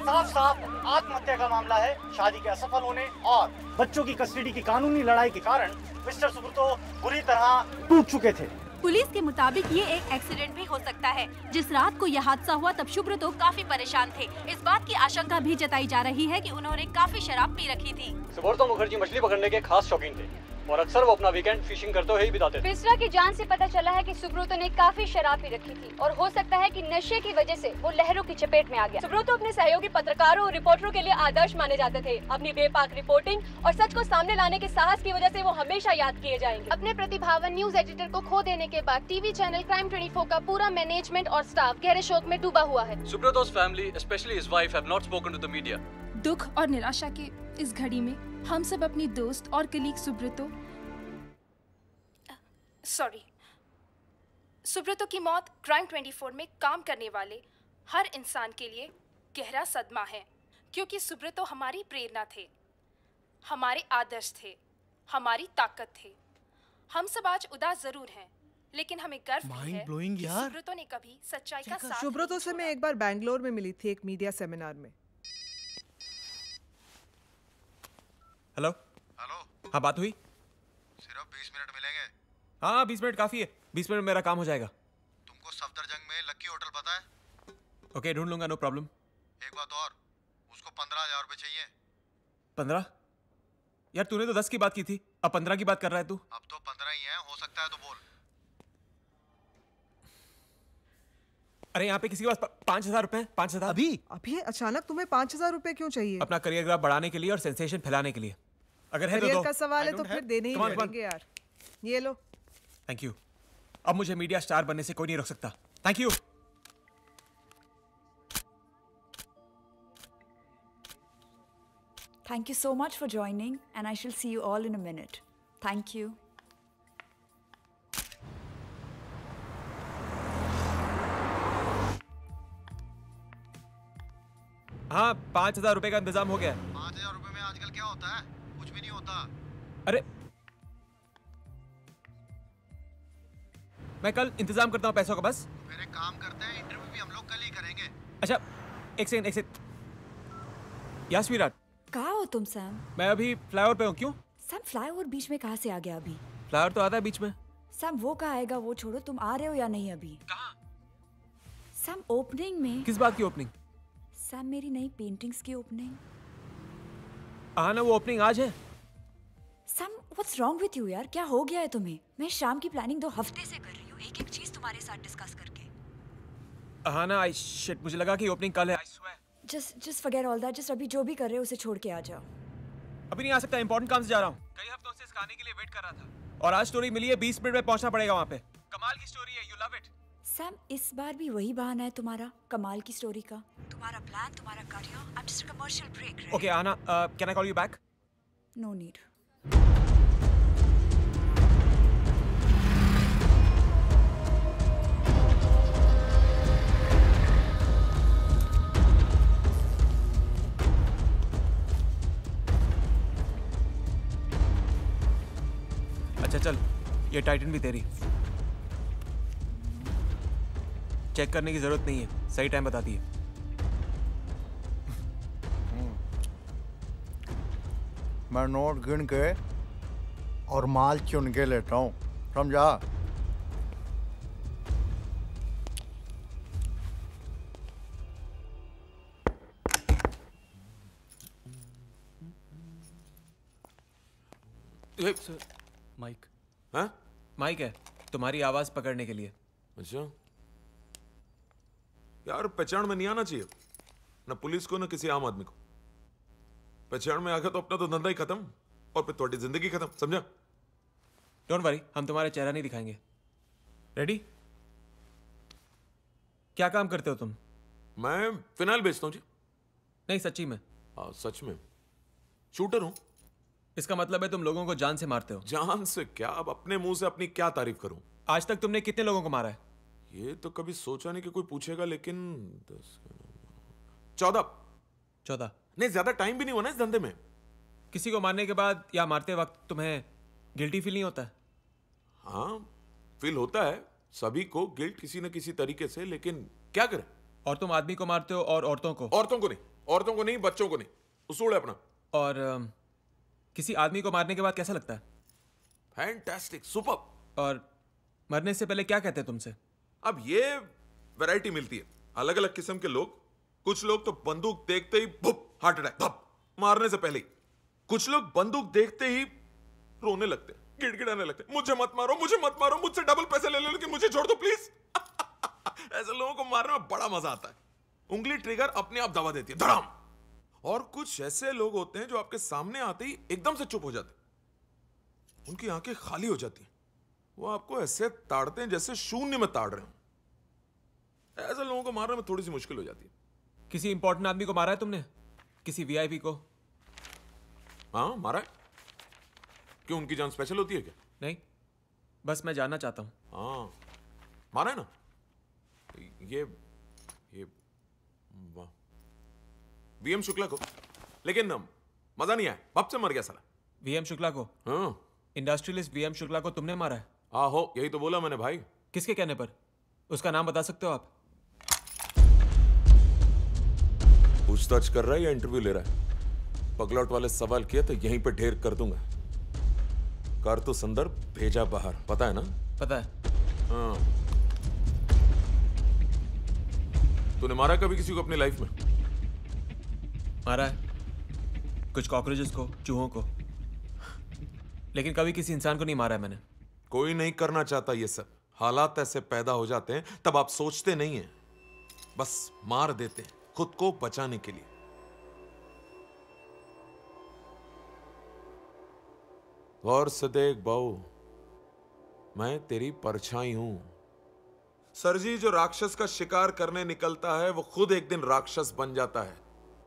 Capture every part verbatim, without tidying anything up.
साफ साफ आत्महत्या का मामला है। शादी के असफल होने और बच्चों की कस्टडी की कानूनी लड़ाई के कारण मिस्टर सुब्रतो बुरी तरह टूट चुके थे। पुलिस के मुताबिक ये एक एक्सीडेंट भी हो सकता है। जिस रात को यह हादसा हुआ तब सुब्रतो काफी परेशान थे। इस बात की आशंका भी जताई जा रही है कि उन्होंने काफी शराब पी रखी थी। सुब्रतो मुखर्जी मछली पकड़ने के खास शौकीन थे और अक्सर वो अपना वीकेंड फिशिंग करते हुए ही बिताते थे। पिस्रा की जान से पता चला है कि सुब्रतो ने काफी शराब पी रखी थी और हो सकता है कि नशे की वजह से वो लहरों की चपेट में आ गया। सुब्रतो अपने सहयोगी पत्रकारों और रिपोर्टरों के लिए आदर्श माने जाते थे। अपनी बेपाक रिपोर्टिंग और सच को सामने लाने के साहस की वजह से वो हमेशा याद किए जाएंगे। अपने प्रतिभावन न्यूज एडिटर को खो देने के बाद TV channel crime twenty four का पूरा मैनेजमेंट और स्टाफ गहरे शोक में डूबा हुआ है। Subrato's family, especially his wife, have not spoken to the media. दुख और निराशा के इस घड़ी में हम सब अपनी दोस्त और कलीग सुब्रतो सॉरी सुब्रतो की मौत क्राइम ट्वेंटी फोर में काम करने वाले हर इंसान के लिए गहरा सदमा है, क्योंकि सुब्रतो हमारी प्रेरणा थे, हमारे आदर्श थे, हमारी ताकत थे। हम सब आज उदास जरूर हैं, लेकिन हमें गर्व भी है कि सुब्रतो ने कभी सच्चाई का साथ। सुब्रतो से मैं एक बार बैंगलोर में मिली थी एक मीडिया सेमिनार में। हेलो हेलो हाँ, बात हुई? सिर्फ बीस मिनट मिलेंगे। हाँ, बीस मिनट काफी है। बीस मिनट में मेरा काम हो जाएगा। तुमको सफदरजंग में लक्की होटल पता है? ओके, ढूंढ लूंगा, नो प्रॉब्लम। एक बात और, उसको पंद्रह हजार रुपए चाहिए। पंद्रह? यार तूने तो दस की बात की थी, अब पंद्रह की बात कर रहा है तू। अब तो पंद्रह ही है, हो सकता है तो बोल। अरे यहाँ पे किसी के पास पांच हजार रुपए पांच हजार अभी अभी अचानक तुम्हें पांच हजार रुपए क्यों चाहिए? अपना करियर ग्राफ बढ़ाने के लिए और सेंसेशन फैलाने के लिए। अगर है तो दो। का सवाल है तो फिर देने ही पड़ेंगे यार। ये लो। Thank you. अब मुझे मीडिया स्टार बनने से कोई नहीं रोक सकता। Thank you. Thank you so much for joining, and I shall see you all in a minute. Thank you. हाँ, पांच हजार रुपए का इंतजाम हो गया है। पांच हजार रुपए में आजकल क्या होता है? कुछ भी नहीं होता। अरे मैं कल इंतजाम करता हूँ पैसों का। बस फिर एक काम करते हैं, इंटरव्यू भी हम लोग कल ही करेंगे। अच्छा, एक सेकंड एक सेकंड। यस विराट। कहाँ हो तुम सैम? मैं अभी फ्लाईओवर पे हूँ। क्यों? सैम फ्लाईओवर बीच में कहाँ से आ गया अभी? फ्लाईओवर तो आता है बीच में। सैम वो कहाँ आएगा, वो छोड़ो, तुम आ रहे हो या नहीं अभी? कहाँ? सैम ओपनिंग में। किस बात की ओपनिंग? सैम मेरी नई पेंटिंग्स की ओपनिंग। हाँ ना, वो ओपनिंग आज है। Sam what's wrong with you यार, क्या हो गया है तुम्हें? मैं शाम की प्लानिंग दो हफ्ते से कर रही हूँ, एक एक चीज तुम्हारे साथ डिस्कस करके। हाँ ना, आई शिट, मुझे लगा कि ओपनिंग कल है। I swear. Just just forget all that, just अभी जो भी कर रहे हो उसे छोड़ के आ जाओ। अभी नहीं आ सकता, इंपॉर्टेंट काम से जा रहा हूँ। कई हफ्तों से इस कहानी के लिए वेट कर रहा था और आज स्टोरी मिली है, बीस मिनट में पहुंचना पड़ेगा वहाँ पे। कमाल की स्टोरी है, यू लव इट। सैम इस बार भी वही बहाना है तुम्हारा, कमाल की स्टोरी का। तुम्हारा प्लान, तुम्हारा career, I am just a commercial break. Okay आना, can I call you back? No need. अच्छा चल, ये टाइटन भी तेरी। चेक करने की जरूरत नहीं है, सही टाइम बताती है। मैं नोट गिन के और माल चुन के लेता हूँ, समझा? माइक। हाँ? माइक है तुम्हारी आवाज पकड़ने के लिए। अच्छा यार, पहचान में नहीं आना चाहिए ना पुलिस को ना किसी आम आदमी को। पहचान में आ गया तो अपना तो धंधा ही खत्म और फिर तुम्हारी जिंदगी खत्म, समझा? डोंट वरी, हम तुम्हारा चेहरा नहीं दिखाएंगे। रेडी? क्या काम करते हो तुम? मैं फिनाइल बेचता हूँ जी। नहीं सच्ची में? हाँ सच में, शूटर हूँ। इसका मतलब है तुम लोगों को जान से मारते हो? जान से क्या, अब अपने मुंह से अपनी क्या तारीफ करूं। आज तक तुमने कितने लोगों को मारा है? ये तो कभी सोचा नहीं कि कोई पूछेगा, लेकिन दस चौदह। चौदह? नहीं, ज्यादा टाइम भी नहीं हुआ ना इस धंधे में। किसी को मारने के बाद या मारते वक्त तुम्हें गिल्टी फील नहीं होता है? हाँ फील होता है, सभी को गिल्ट किसी न किसी तरीके से, लेकिन क्या करें, और तुम आदमी को मारते हो और औरतों को? औरतों को नहीं, औरतों को नहीं, बच्चों को नहीं, उसूल है अपना। और अम, किसी आदमी को मारने के बाद कैसा लगता है? Fantastic, super. और मरने से पहले क्या कहते हैं तुमसे? अब ये वैरायटी मिलती है, अलग अलग किस्म के लोग। कुछ लोग तो बंदूक देखते ही भुप, हार्ट अटैक, धप, मारने से पहले ही। कुछ लोग बंदूक देखते ही रोने लगते, गिड़गिड़ाने लगते, मुझे मत मारो, मुझे मत मारो, मुझसे डबल पैसे ले लो लेकिन मुझे छोड़ दो प्लीज। ऐसे लोगों को मारने में बड़ा मजा आता है। उंगली ट्रिगर अपने आप दबा देती है, धड़ाम। और कुछ ऐसे लोग होते हैं जो आपके सामने आते ही एकदम से चुप हो जाते, उनकी आंखें खाली हो जाती हैं, वो आपको ऐसे ताड़ते हैं जैसे शून्य में ताड़ रहे हो। ऐसे लोगों को मारने में थोड़ी सी मुश्किल हो जाती है। किसी इंपॉर्टेंट आदमी को मारा है तुमने? किसी वीआईपी को? हाँ, मारा है। क्यों, उनकी जान स्पेशल होती है क्या? नहीं, बस मैं जानना चाहता हूं। हाँ, मारा है ना। ये ये वीएम शुक्ला को, लेकिन मजा नहीं आया, बाप से मर गया साला। वीएम शुक्ला को? हाँ। इंडस्ट्रियलिस्ट वीएम शुक्ला को तुमने मारा है? आहो, यही तो बोला मैंने भाई। किसके कहने पर? उसका नाम बता सकते हो आप? पूछताछ कर रहा है या इंटरव्यू ले रहा है? पगलौट वाले सवाल किए तो यहीं पे ढेर कर दूंगा। कर तो संदर्भ भेजा बाहर, पता है ना? पता है। हाँ। तूने मारा कभी किसी को अपनी लाइफ में? मारा है, कुछ कॉकरोचेस को, चूहों को, लेकिन कभी किसी इंसान को नहीं मारा है मैंने। कोई नहीं करना चाहता ये सब, हालात ऐसे पैदा हो जाते हैं, तब आप सोचते नहीं हैं, बस मार देते हैं खुद को बचाने के लिए। गौर से देख बाऊ, मैं तेरी परछाई हूं। सरजी, जो राक्षस का शिकार करने निकलता है वो खुद एक दिन राक्षस बन जाता है।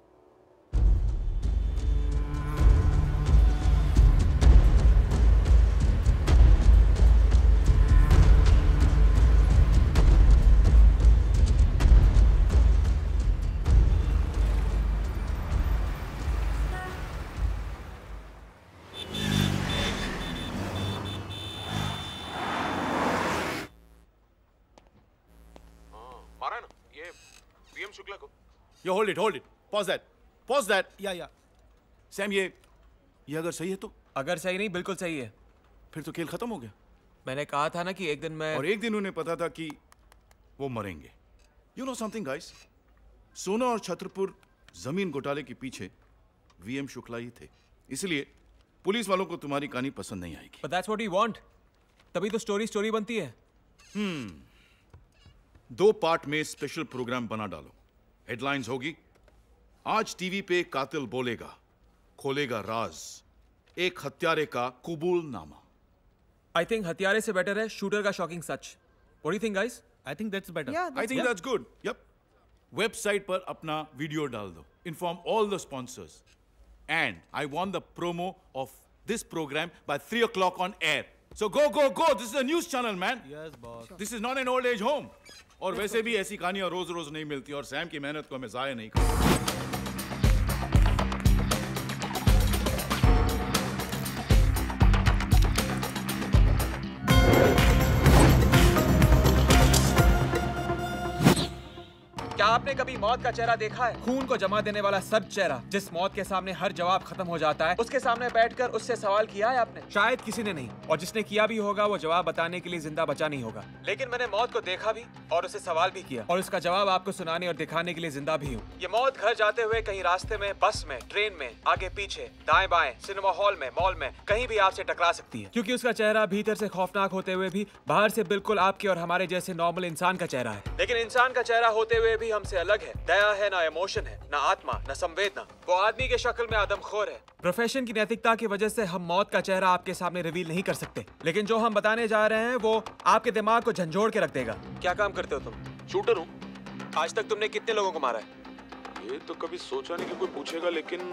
Yo, hold it, hold it. Pause that. Pause that. Yeah, yeah. Sam, ये ये अगर सही है तो? अगर सही नहीं, बिल्कुल सही है। फिर तो खेल खत्म हो गया। मैंने कहा था ना कि एक दिन मैं, और एक दिन उन्हें पता था कि वो मरेंगे। You know something, guys? सोना और छत्रपुर जमीन घोटाले के पीछे वीएम शुक्ला ही थे, इसलिए पुलिस वालों को तुम्हारी कहानी पसंद नहीं आएगी। But that's what we want. तभी तो स्टोरी स्टोरी बनती है। हम्म, दो पार्ट में स्पेशल प्रोग्राम बना डालो। हेडलाइंस होगी, आज टीवी पे कातिल बोलेगा, खोलेगा राज, एक हत्यारे का कबूलनामा। आई थिंक हत्यारे से बेटर है शूटर का शॉकिंग सच। What do you think, guys? I think that's better. Yeah, I think that's good. Yep. Website पर अपना वीडियो डाल दो. Inform all the sponsors. And I want the promo of this program by three o'clock on air. So go, go, go. This is a news channel, man. Yes, boss. This is not an old age home. और वैसे भी ऐसी कहानियां रोज रोज नहीं मिलती और Sam की मेहनत को हमें जाया नहीं करना। क्या आपने कभी मौत का चेहरा देखा है? खून को जमा देने वाला सब चेहरा, जिस मौत के सामने हर जवाब खत्म हो जाता है, उसके सामने बैठकर उससे सवाल किया है आपने? शायद किसी ने नहीं, और जिसने किया भी होगा वो जवाब बताने के लिए जिंदा बचा नहीं होगा। लेकिन मैंने मौत को देखा भी और उसे सवाल भी किया, और उसका जवाब आपको सुनाने और दिखाने के लिए जिंदा भी हूँ। ये मौत घर जाते हुए कहीं रास्ते में, बस में, ट्रेन में, आगे पीछे, दाएं बाएं, सिनेमा हॉल में, मॉल में, कहीं भी आपसे टकरा सकती है, क्योंकि उसका चेहरा भीतर से खौफनाक होते हुए भी बाहर से बिल्कुल आपके और हमारे जैसे नॉर्मल इंसान का चेहरा है। लेकिन इंसान का चेहरा होते हुए भी हमसे अलग है। दया है, ना इमोशन है, ना आत्मा, ना संवेदना। वो आदमी के शक्ल में आदमखोर है। प्रोफेशन की नैतिकता की वजह से हम मौत का चेहरा आपके सामने रिवील नहीं कर सकते, लेकिन जो हम बताने जा रहे हैं वो आपके दिमाग को झंझोड़ के रख देगा। क्या काम करते हो तुम? शूटर हूँ। आज तक तुमने कितने लोगों को मारा है? ये तो कभी सोचा नहीं कि कोई पूछेगा, लेकिन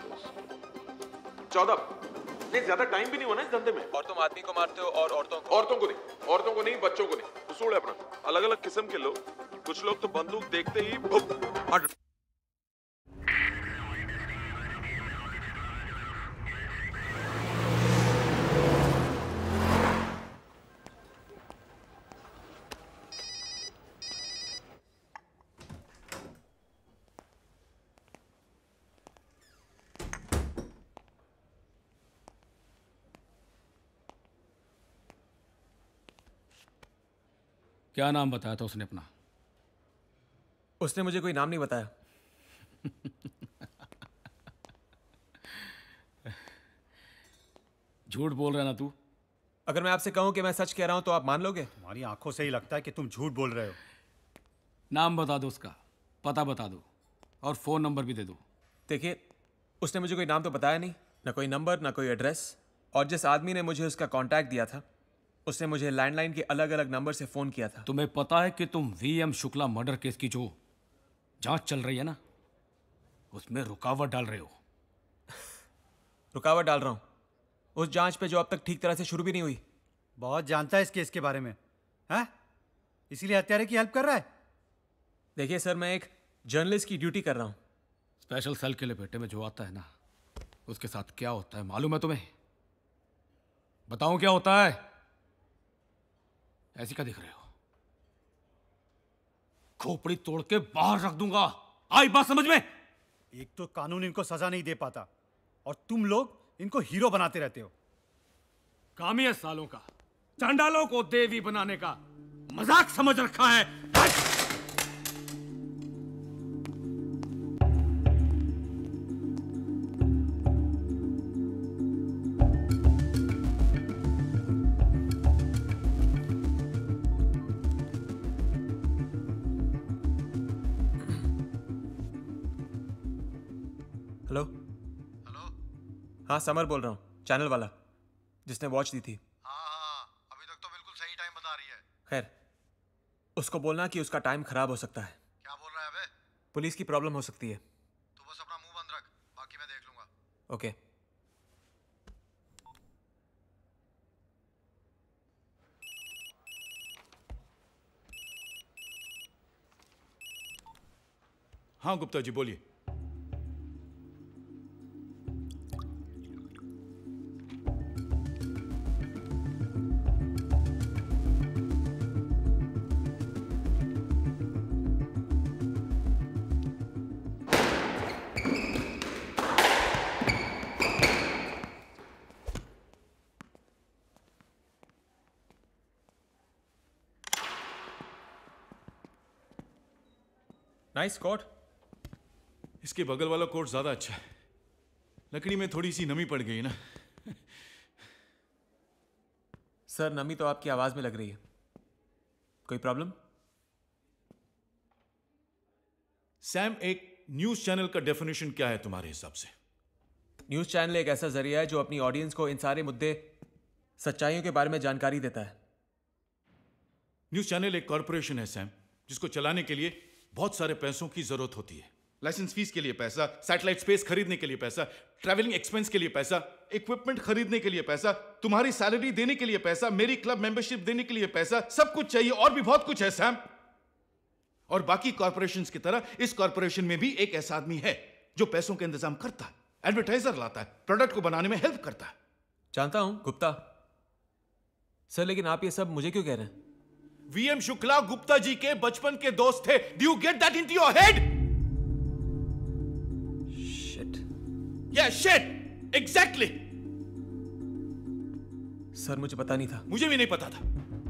चौदह। नहीं, ज्यादा टाइम भी नहीं हुआ ना इस धंधे में। और तुम आदमी को मारते हो और औरतों को? औरतों को नहीं, औरतों को नहीं, बच्चों को नहीं। उसूल है अपना। अलग अलग किस्म के लोग। कुछ लोग तो बंदूक देखते ही हट। क्या नाम बताया था उसने अपना? उसने मुझे कोई नाम नहीं बताया। झूठ बोल रहा है ना तू? अगर मैं आपसे कहूं कि मैं सच कह रहा हूं तो आप मान लोगे? तुम्हारी आंखों से ही लगता है कि तुम झूठ बोल रहे हो। नाम बता दो उसका, पता बता दो और फोन नंबर भी दे दो। देखिए, उसने मुझे कोई नाम तो बताया नहीं, ना कोई नंबर, ना कोई एड्रेस। और जिस आदमी ने मुझे उसका कांटेक्ट दिया था उसने मुझे लैंडलाइन के अलग अलग नंबर से फोन किया था। तुम्हें पता है कि तुम V M Shukla murder case की जो जांच चल रही है ना, उसमें रुकावट डाल रहे हो। रुकावट डाल रहा हूं उस जांच पे जो अब तक ठीक तरह से शुरू भी नहीं हुई। बहुत जानता है इस केस के बारे में, हैं? इसीलिए हत्यारे की हेल्प कर रहा है। देखिए सर, मैं एक जर्नलिस्ट की ड्यूटी कर रहा हूं। स्पेशल सेल के लिए बेटे में जो आता है ना, उसके साथ क्या होता है मालूम है तुम्हें? बताऊं क्या होता है? ऐसी क्या दिख रहे हो? खोपड़ी तोड़ के बाहर रख दूंगा। आई बात समझ में? एक तो कानून इनको सजा नहीं दे पाता और तुम लोग इनको हीरो बनाते रहते हो। काम ही है सालों का चांडालों को देवी बनाने का मजाक समझ रखा है। हेलो हेलो हाँ, समर बोल रहा हूँ, चैनल वाला जिसने वॉच दी थी। हाँ हाँ, अभी तक तो बिल्कुल सही टाइम बता रही है। खैर, उसको बोलना कि उसका टाइम खराब हो सकता है। क्या बोल रहा है बे? पुलिस की प्रॉब्लम हो सकती है। तू बस अपना मुंह बंद रख, बाकी मैं देख लूंगा। ओके। हाँ गुप्ता जी बोलिए। Nice coat. इसके बगल वाला कोट ज्यादा अच्छा है, लकड़ी में थोड़ी सी नमी पड़ गई ना। सर, नमी तो आपकी आवाज में लग रही है, कोई प्रॉब्लम? सैम, एक न्यूज चैनल का डेफिनेशन क्या है तुम्हारे हिसाब से? न्यूज चैनल एक ऐसा जरिया है जो अपनी ऑडियंस को इन सारे मुद्दे, सच्चाइयों के बारे में जानकारी देता है। न्यूज चैनल एक कॉर्पोरेशन है सैम, जिसको चलाने के लिए बहुत सारे पैसों की जरूरत होती है। लाइसेंस फीस के लिए पैसा, सैटेलाइट स्पेस खरीदने के लिए पैसा, ट्रैवलिंग एक्सपेंस के लिए पैसा, इक्विपमेंट खरीदने के लिए पैसा, तुम्हारी सैलरी देने के लिए पैसा, मेरी क्लब मेंबरशिप देने के लिए पैसा, सब कुछ चाहिए और भी बहुत कुछ है सैम। और बाकी कॉर्पोरेशंस की तरह इस कॉर्पोरेशन में भी एक ऐसा आदमी है जो पैसों का इंतजाम करता है, एडवर्टाइजर लाता है, प्रोडक्ट को बनाने में हेल्प करता है। जानता हूं गुप्ता सर, लेकिन आप ये सब मुझे क्यों कह रहे हैं? वीएम शुक्ला गुप्ता जी के बचपन के दोस्त थे। Do you get that into your head? Shit. Yeah shit, exactly. Sir, मुझे पता नहीं था। मुझे भी नहीं पता था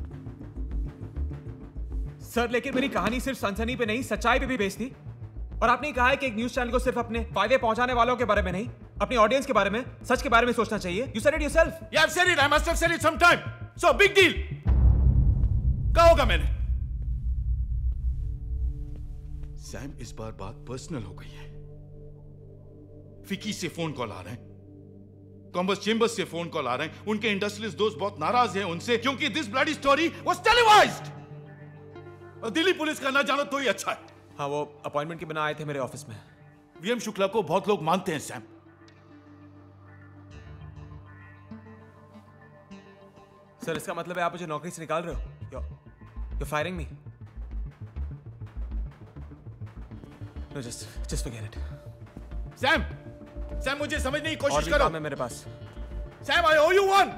सर, लेकिन मेरी कहानी सिर्फ सनसनी पे नहीं, सच्चाई पे भी बेस्ड थी। और आपने कहा है कि एक न्यूज चैनल को सिर्फ अपने फायदे पहुंचाने वालों के बारे में नहीं, अपनी ऑडियंस के बारे में, सच के बारे में सोचना चाहिए। You said it yourself. Yeah I said it, I must have said it some time. So big deal. कहा होगा मैंने। सैम, इस बार बात पर्सनल हो गई है। फिकी से फोन कॉल आ रहे हैं, कॉम्बस चेंबर्स से फोन कॉल आ रहे हैं। उनके इंडस्ट्रियलिस्ट दोस्त बहुत नाराज हैं उनसे, क्योंकि this bloody story was televised. और दिल्ली पुलिस का ना जानो तो ही अच्छा है। हाँ, वो अपॉइंटमेंट के बिना आए थे मेरे ऑफिस में। वीएम शुक्ला को बहुत लोग मानते हैं सैम। सर, इसका मतलब है आप मुझे नौकरी से निकाल रहे हो? You're firing me? No, just, just forget it. Sam, Sam मुझे समझने की कोशिश करो। काम है मेरे पास। Sam, I owe you one.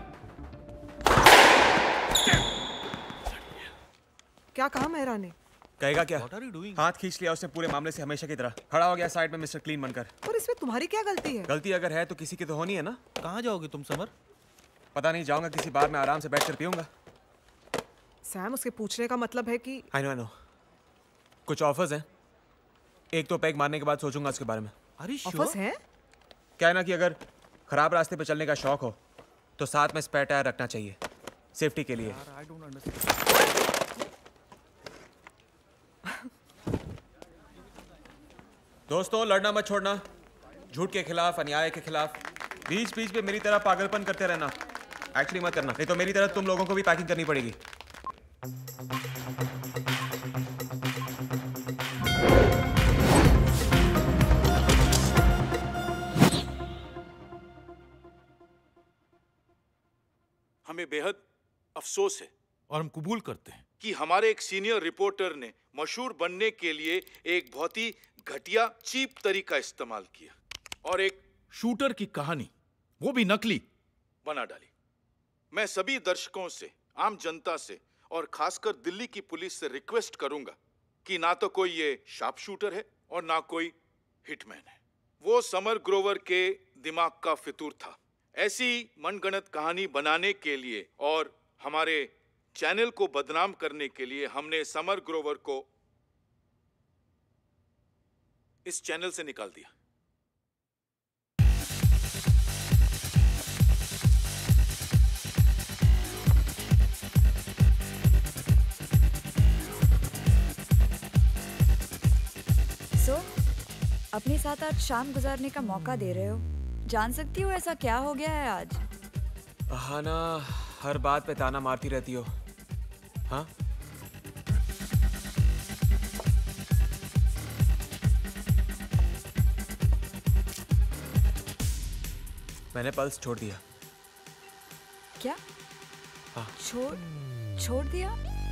क्या कहा मेहरा ने? कहेगा क्या? हाथ खींच लिया उसने पूरे मामले से हमेशा की तरह। खड़ा हो गया साइड में मिस्टर क्लीन बनकर। और इसमें तुम्हारी क्या गलती है? गलती अगर है तो किसी की तो होनी है ना। कहाँ जाओगे तुम समर? पता नहीं, जाऊंगा किसी बार में आराम से बैठकर पीऊंगा। सैम, उसके पूछने का मतलब है कि आई नो आई नो कुछ ऑफर्स हैं। एक तो पैग मारने के बाद सोचूंगा उसके बारे में। ऑफर्स हैं? क्या है ना कि अगर खराब रास्ते पे चलने का शौक हो तो साथ में स्पेयर टायर रखना चाहिए सेफ्टी के लिए। दोस्तों, लड़ना मत छोड़ना, झूठ के खिलाफ, अन्याय के खिलाफ। बीच बीच में मेरी तरह पागलपन करते रहना एक्चुअली मत करना, नहीं तो मेरी तरह तुम लोगों को भी पैकिंग करनी पड़ेगी। हमें बेहद अफसोस है और हम कबूल करते हैं कि हमारे एक सीनियर रिपोर्टर ने मशहूर बनने के लिए एक बहुत ही घटिया चीप तरीका इस्तेमाल किया और एक शूटर की कहानी, वो भी नकली, बना डाली। मैं सभी दर्शकों से, आम जनता से और खासकर दिल्ली की पुलिस से रिक्वेस्ट करूंगा कि ना तो कोई ये शार्प शूटर है और ना कोई हिटमैन है। वो समर ग्रोवर के दिमाग का फितूर था। ऐसी मनगढ़ंत कहानी बनाने के लिए और हमारे चैनल को बदनाम करने के लिए हमने समर ग्रोवर को इस चैनल से निकाल दिया। सो so, अपने साथ आज शाम गुजारने का मौका दे रहे हो। जान सकती हो ऐसा क्या हो गया है आज? हाँ ना, हर बात पे ताना मारती रहती हो। हाँ, मैंने पल्स छोड़ दिया। क्या? हाँ। छोड़ छोड़ दिया?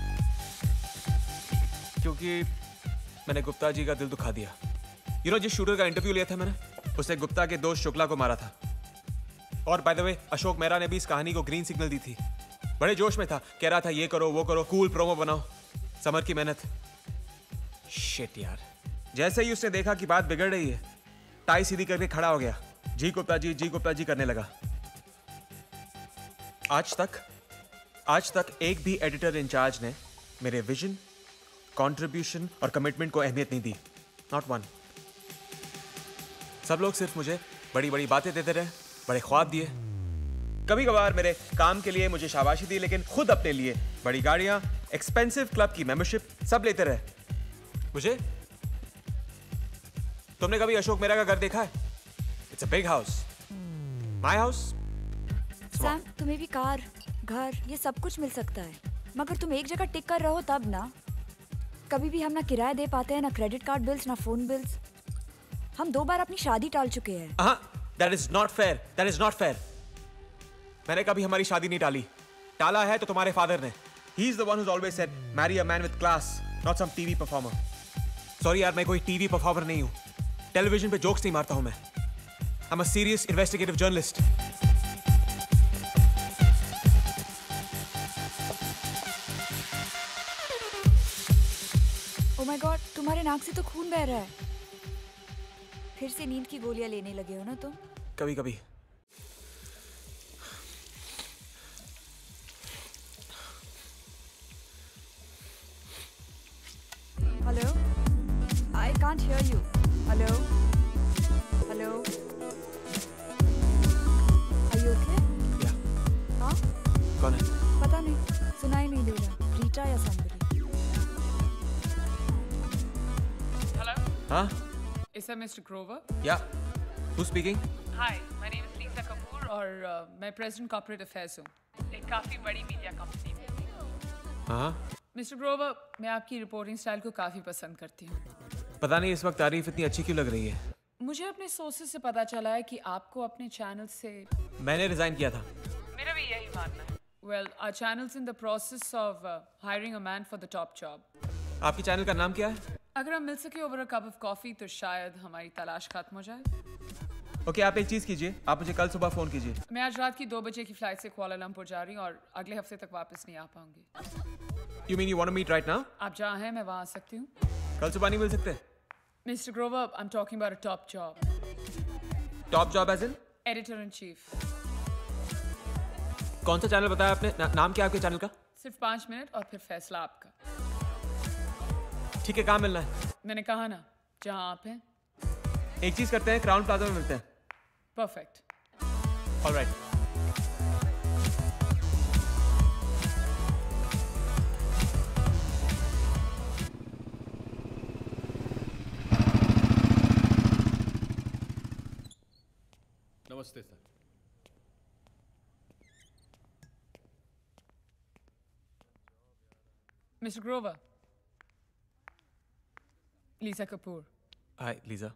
क्योंकि मैंने गुप्ता जी का दिल दुखा दिया। यू नो, जिस शूटर का इंटरव्यू लिया था मैंने, उसने गुप्ता के दोस्त शुक्ला को मारा था। और by the way, Ashok Mehra ने भी इस कहानी को ग्रीन सिग्नल दी थी। बड़े जोश में था, कह रहा था ये करो वो करो, कूल प्रोमो बनाओ। समर की मेहनत। शिट यार, जैसे ही उसने देखा कि बात बिगड़ रही है, टाई सीधी करके खड़ा हो गया। जी गुप्ता जी, जी गुप्ता जी करने लगा। आज तक आज तक एक भी एडिटर इंचार्ज ने मेरे विजन, कंट्रीब्यूशन और कमिटमेंट को अहमियत नहीं दी। Not one. सब लोग सिर्फ मुझे बड़ी बड़ी बातें देते रहे, बड़े ख्वाब दिए। कभी कभार मेरे काम के लिए मुझे शाबाशी दी, लेकिन खुद अपने लिए बड़ी गाड़ियां, एक्सपेंसिव क्लब की मेंबरशिप सब लेते रहे। मुझे तुमने कभी अशोक मेहरा का घर देखा है? It's a big house. My house. Sam, तुम्हें भी कार, घर, ये सब कुछ मिल सकता है, मगर तुम एक जगह टिक कर रहो तब ना। कभी भी हम ना किराया दे पाते हैं, ना क्रेडिट कार्ड बिल्स, ना फोन बिल्स। हम दो बार अपनी शादी टाल चुके हैं। हाँ, that is not fair. That is not fair. मैंने कभी हमारी शादी नहीं टाली। टाला है तो तुम्हारे फादर ने। He is the one who's always said, marry a man with class, not some T V performer. Sorry यार, मैं कोई टीवी परफॉर्मर नहीं हूँ। टेलीविजन पे जोक्स नहीं मारता हूँ मैं। I'm a serious investigative journalist. Oh my God, तुम्हारे नाक से तो खून बह रहा है। फिर से नींद की गोलियां लेने लगे हो ना तुम? कभी कभी। Hello, I can't hear you. Hello hello, are you okay? हाँ? कौन है? पता नहीं, सुनाई नहीं दे रहा। रीटा या somebody? हाँ? Is that Mister Grover? Yeah. Who's speaking? Hi, my name is Lisa Kapoor और uh, मैं President Corporate Affairs हूँ, एक काफी बड़ी मीडिया कंपनी में। हाँ? मिस्टर ग्रोवर, मैं आपकी रिपोर्टिंग स्टाइल को काफी पसंद करती हूँ। पता नहीं इस वक्त तारीफ इतनी अच्छी क्यों लग रही है। मुझे अपने सोर्सेज से पता चला है कि आपको अपने चैनल से मैंने रिजाइन किया था। मेरा भी यही मानना है। Well, our channel's in the process of uh, hiring a man for the top job. आपकी चैनल का नाम क्या है? अगर हम मिल सके over a cup of coffee तो शायद हमारी तलाश खत्म हो जाए। ओके okay, आप एक चीज कीजिए, आप मुझे कल सुबह फोन कीजिए। मैं आज रात की दो बजे की फ्लाइट से कुआलालंपुर जा रही हूँ और अगले हफ्ते तक वापस नहीं आ पाऊंगी। You mean you want to meet right now? आप जहाँ हैं मैं वहाँ आ सकती हूँ। कल सुबह नहीं मिल सकते? Mister Grover, I'm talking about a top job. Top job as in? Editor in chief. कौन सा चैनल बताया आपने? ना, नाम क्या आपके चैनल का? सिर्फ पाँच मिनट और फिर फैसला आपका। ठीक है, कहाँ मिलना है? मैंने कहा ना, जहाँ आप हैं। एक चीज करते हैं, क्राउन प्लाजा में मिलते हैं। परफेक्ट। ऑलराइट। नमस्ते sir. Mister Grover, Lisa Kapoor. Hi Lisa.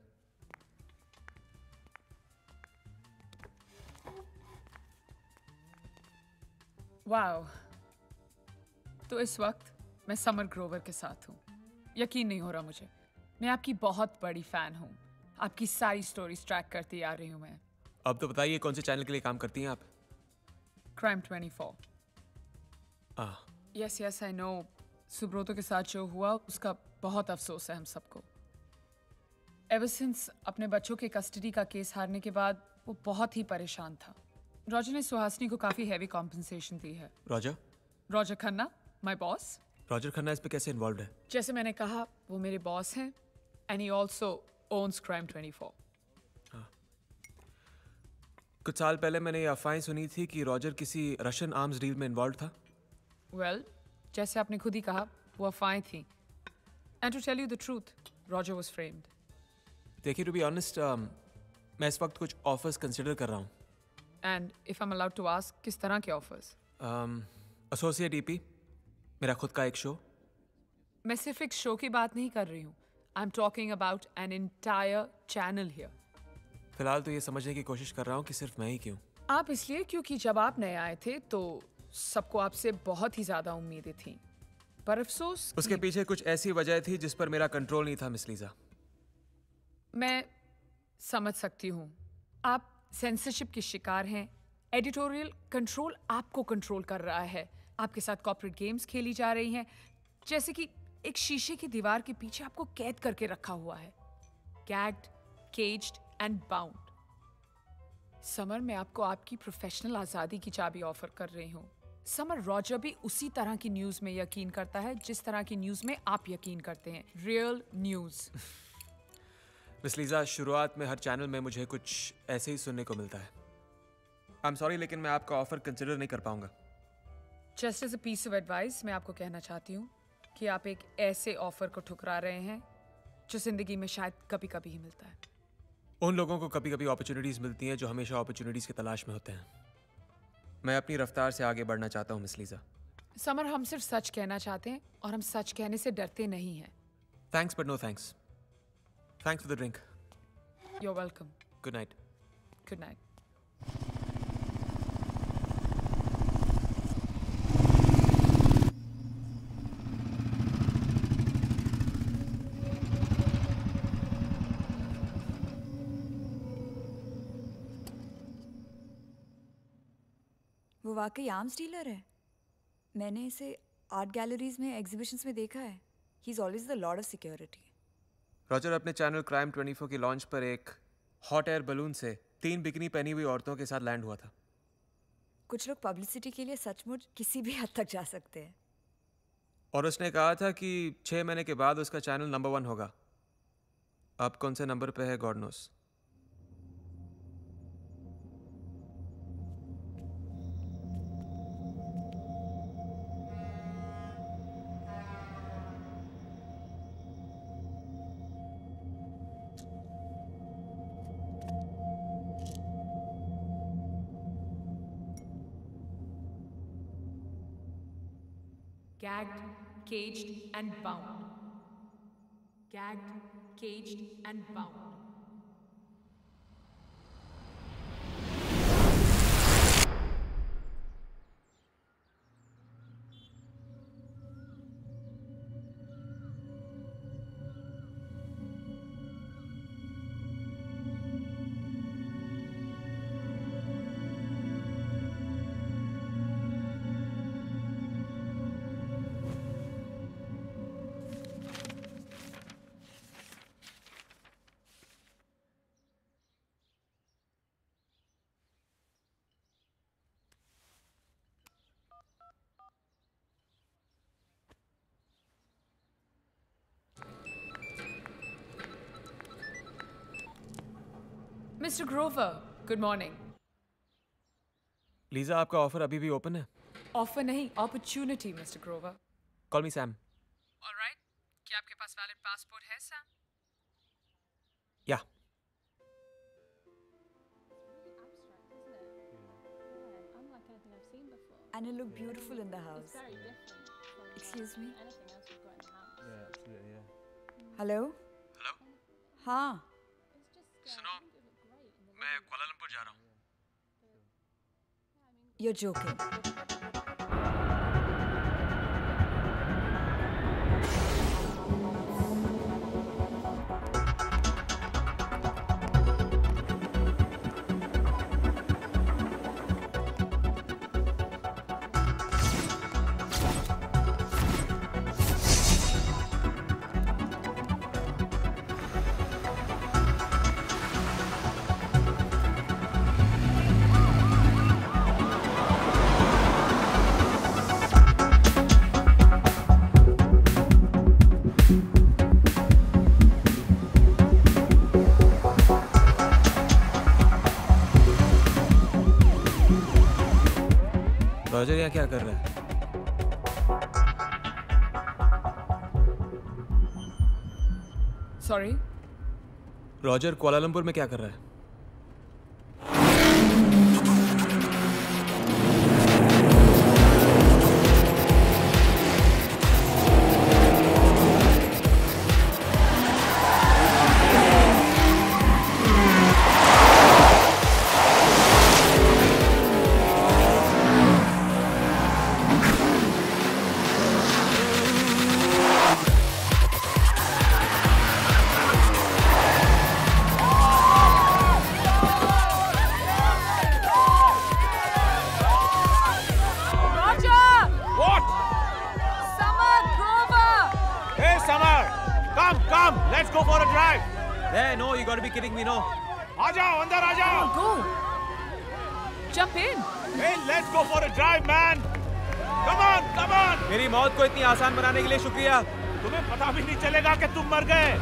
Wow, तो इस वक्त मैं समर ग्रोवर के साथ हूँ। यकीन नहीं हो रहा मुझे। मैं आपकी बहुत बड़ी फैन हूँ। आपकी सारी स्टोरीज ट्रैक करती आ रही हूँ मैं। अब तो बताइए कौन से चैनल के लिए काम करती हैं आप? Crime twenty four. Ah, yes yes I know. Subroto के साथ जो हुआ उसका बहुत अफसोस है हम सबको। एवर सिंस अपने बच्चों के कस्टडी का केस हारने के बाद वो बहुत ही परेशान था। रॉजर ने सुहासिनी को काफी हैवी कॉम्पनसेशन दी है। Roger? Roger Khanna, my boss. Roger Khanna इस पे कैसे इन्वॉल्व है? जैसे मैंने कहा, वो मेरे बॉस हैं and he also owns crime twenty four. कुछ साल पहले मैंने ये अफवाहें सुनी थी कि रॉजर किसी रशियन आर्म्स डील में इन्वॉल्व था। वेल well, जैसे आपने खुद ही कहा, वो अफवाहें थी। And to tell you the truth, Roger was framed. देखिए, टू बी ऑनेस्ट, मैं इस वक्त कुछ ऑफर्स कंसिडर कर रहा हूँ। And if I am allowed to ask, किस तरह के ऑफर्स? एसोसिएट ईपी, मेरा खुद का एक शो। मैं सिर्फ एक शो की बात नहीं कर रही हूँ। I am talking about an entire channel here. फिलहाल तो ये समझने की कोशिश कर रहा हूँ कि सिर्फ मैं ही क्यों। आप इसलिए क्योंकि जब आप नए आए थे तो सबको आपसे बहुत ही ज्यादा उम्मीदें थी, पर अफसोस उसके पीछे कुछ ऐसी वजह थी जिस पर मेरा कंट्रोल नहीं था मिस लीजा। मैं समझ सकती हूँ। आप सेंसरशिप के शिकार हैं। एडिटोरियल कंट्रोल आपको कंट्रोल कर रहा है। आपके साथ कॉर्पोरेट गेम्स खेली जा रही हैं, जैसे कि एक शीशे की दीवार के पीछे आपको कैद करके रखा हुआ है। Gagged, caged and bound. Samar, मैं आपको आपकी प्रोफेशनल आजादी की चाबी ऑफर कर रही हूँ। समर, रॉजर भी उसी तरह की न्यूज में यकीन करता है जिस तरह की न्यूज में आप यकीन करते हैं। Real news. मिस लीजा, शुरुआत में हर चैनल में मुझे कुछ ऐसे ही सुनने को मिलता है। आई एम सॉरी, लेकिन मैं आपका ऑफर कंसिडर नहीं कर पाऊंगा। Just as a piece of advice, मैं आपको कहना चाहती हूँ कि आप एक ऐसे ऑफर को ठुकरा रहे हैं जो जिंदगी में शायद कभी कभी ही मिलता है। उन लोगों को कभी कभी अपॉर्चुनिटीज मिलती हैं जो हमेशा अपॉर्चुनिटीज की तलाश में होते हैं। मैं अपनी रफ्तार से आगे बढ़ना चाहता हूँ मिस लीजा। समर, हम सिर्फ सच कहना चाहते हैं और हम सच कहने से डरते नहीं हैं। Thanks but no thanks. Thanks for the drink. You are welcome. Good night. Good night. वो वाकई आर्म्स डीलर है। मैंने इसे आर्ट गैलरीज में, एग्जीबिशंस में देखा है। He is always the lord of security. Roger अपने चैनल क्राइम ट्वेंटी फोर की लॉन्च पर एक हॉट एयर बलून से तीन बिकनी पहनी हुई औरतों के साथ लैंड हुआ था। कुछ लोग पब्लिसिटी के लिए सचमुच किसी भी हद तक जा सकते हैं। और उसने कहा था कि छह महीने के बाद उसका चैनल नंबर वन होगा। अब कौन से नंबर पे है god knows. Gagged, caged and bound. Gagged, caged and bound. Mister Grover, good morning. Lisa, आपका ऑफर अभी भी ओपन है? ऑफर नहीं, opportunity mister Grover. Call me Sam. Alright, क्या आपके पास वैलिड पासपोर्ट है Sam? Yeah. And you look beautiful in the house. Excuse me. Hello? Hello. हाँ। सुनो, मैं कुआलालंपुर जा रहा हूँ। You're joking. रॉजर यहाँ क्या कर रहा है? सॉरी? रॉजर कुआलालंपुर में क्या कर रहा है? आसान बनाने के लिए शुक्रिया। तुम्हें पता भी नहीं चलेगा कि तुम मर गए।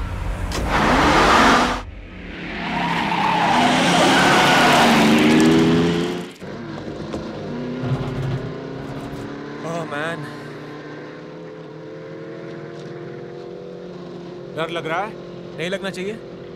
ओह मैन, डर लग रहा है? नहीं लगना चाहिए।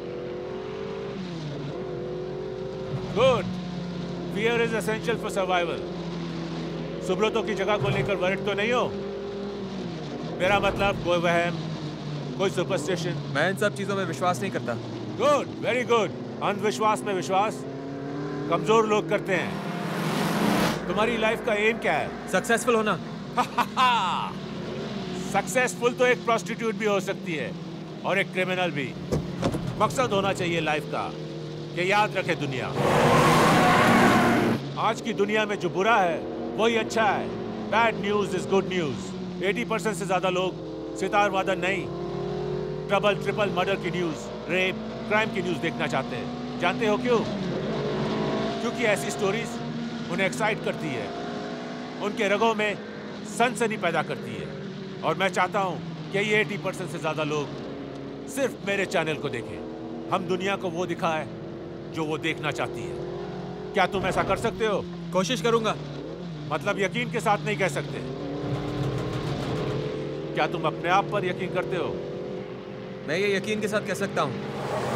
Good. Fear is essential for survival. Subrato की जगह को लेकर वरिड तो नहीं हो? मेरा मतलब कोई वहम, कोई सुपरस्टिशन? मैं इन सब चीजों में विश्वास नहीं करता। Good, very good. अंधविश्वास में विश्वास कमजोर लोग करते हैं। तुम्हारी लाइफ का एम क्या है? सक्सेसफुल होना। सक्सेसफुल तो एक प्रोस्टिट्यूट भी हो सकती है और एक क्रिमिनल भी। मकसद होना चाहिए लाइफ का कि याद रखे दुनिया। आज की दुनिया में जो बुरा है वही अच्छा है। Bad news is good news. अस्सी परसेंट से ज्यादा लोग सितार वादन नहीं, ट्रबल ट्रिपल मर्डर की न्यूज, रेप, क्राइम की न्यूज देखना चाहते हैं। जानते हो क्यों? क्योंकि ऐसी स्टोरीज उन्हें एक्साइट करती है, उनके रगों में सनसनी पैदा करती है। और मैं चाहता हूं कि ये अस्सी परसेंट से ज्यादा लोग सिर्फ मेरे चैनल को देखें। हम दुनिया को वो दिखाएं जो वो देखना चाहती है। क्या तुम ऐसा कर सकते हो? कोशिश करूंगा। मतलब यकीन के साथ नहीं कह सकते। क्या तुम अपने आप पर यकीन करते हो? मैं ये यकीन के साथ कह सकता हूं।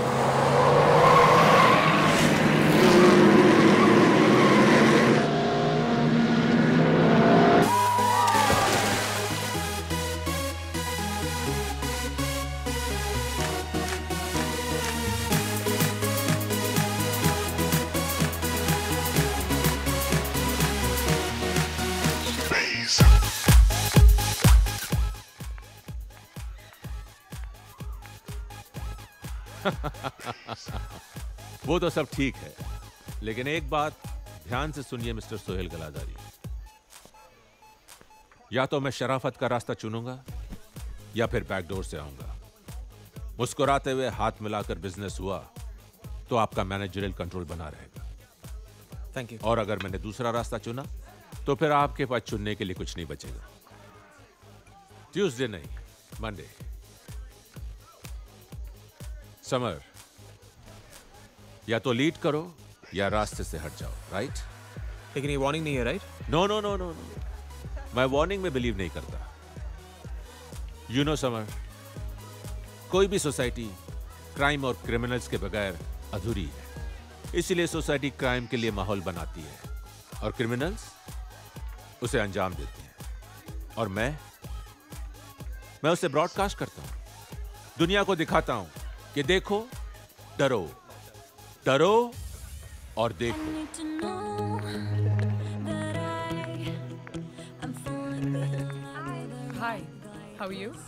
वो तो सब ठीक है, लेकिन एक बात ध्यान से सुनिए मिस्टर सोहेल गलादारी। या तो मैं शराफत का रास्ता चुनूंगा या फिर बैकडोर से आऊंगा। मुस्कुराते हुए हाथ मिलाकर बिजनेस हुआ तो आपका मैनेजरियल कंट्रोल बना रहेगा। Thank you. और अगर मैंने दूसरा रास्ता चुना तो फिर आपके पास चुनने के लिए कुछ नहीं बचेगा। ट्यूसडे नहीं, मंडे। समर, या तो लीड करो या रास्ते से हट जाओ, राइट? लेकिन ये वार्निंग नहीं है, right? No no no no no, मैं वार्निंग में बिलीव नहीं करता। यू नो समर, कोई भी सोसाइटी क्राइम और क्रिमिनल्स के बगैर अधूरी है। इसीलिए सोसाइटी क्राइम के लिए माहौल बनाती है और क्रिमिनल्स उसे अंजाम देते हैं। और मैं मैं उसे ब्रॉडकास्ट करता हूं, दुनिया को दिखाता हूं कि देखो, डरो डरो और देखो। Hi, how are you?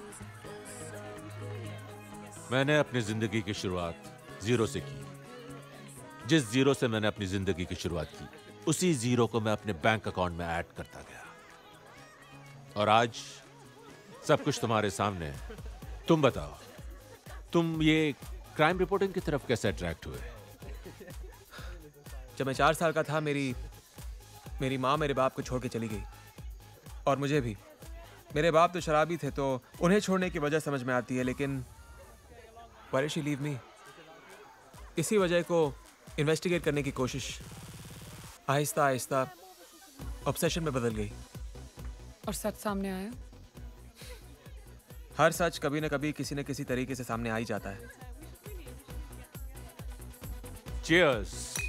मैंने अपनी जिंदगी की शुरुआत जीरो से की। जिस जीरो से मैंने अपनी जिंदगी की शुरुआत की, उसी जीरो को मैं अपने बैंक अकाउंट में ऐड करता गया। और आज सब कुछ तुम्हारे सामने है। तुम बताओ, तुम ये क्राइम रिपोर्टिंग की तरफ कैसे अट्रैक्ट हुए? जब मैं चार साल का था, मेरी मेरी माँ मेरे बाप को छोड़ के चली गई, और मुझे भी। मेरे बाप तो शराबी थे, तो उन्हें छोड़ने की वजह समझ में आती है, लेकिन why did she leave me? इसी वजह को इन्वेस्टिगेट करने की कोशिश आहिस्ता आहिस्ता ऑब्सेशन में बदल गई। और सच सामने आया? हर सच कभी न कभी किसी न किसी तरीके से सामने आ ही जाता है। Cheers!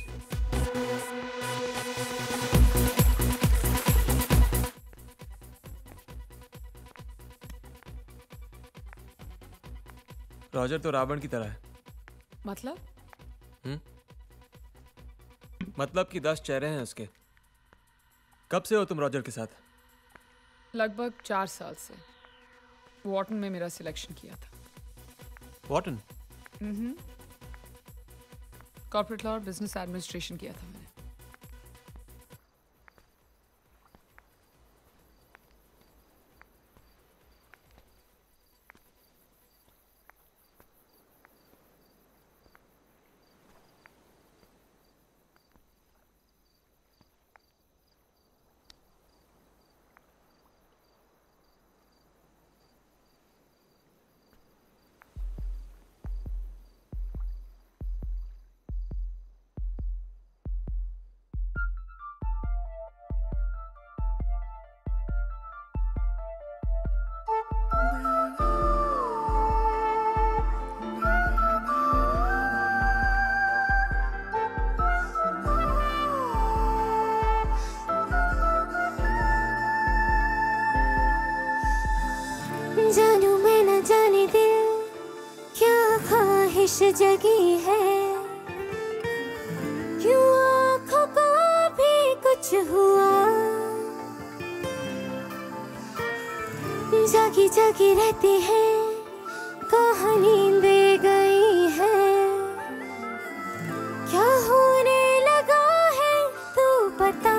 रॉजर तो रावण की तरह है। मतलब? हम्म? मतलब कि दस चेहरे हैं उसके। कब से हो तुम रॉजर के साथ? लगभग चार साल से। वॉर्टन में मेरा सिलेक्शन किया था। वॉर्टन? हम्म। कॉर्पोरेट लॉ और बिजनेस एडमिनिस्ट्रेशन किया था मैंने। जानू मैं न जाने दिल क्या ख्वाहिश जगी है, क्यों आँखों को भी कुछ हुआ, जागी जागी रहती है, कहाँ नींद गई है, क्या होने लगा है तू बता।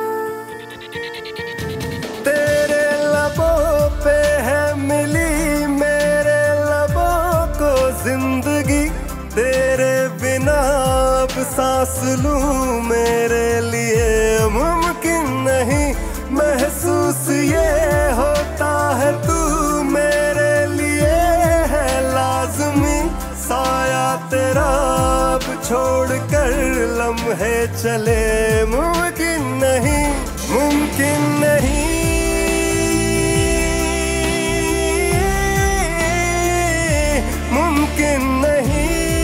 तेरे लबों पे है मिली मेरे लबों को जिंदगी, तेरे बिना अब सांस लूं मेरे लिए मुमकिन नहीं, महसूस ये होता है तू मेरे लिए है लाज़मी, साया तेरा अब छोड़ कर लम्हे चले मुमकिन नहीं, मुमकिन नहीं। मुमकिन नहीं।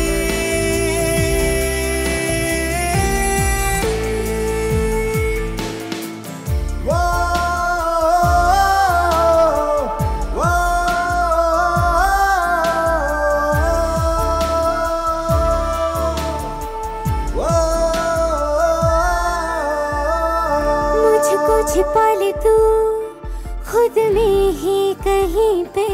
वो, वो, वो, मुझको छिपा ले तू खुद में ही कहीं पे,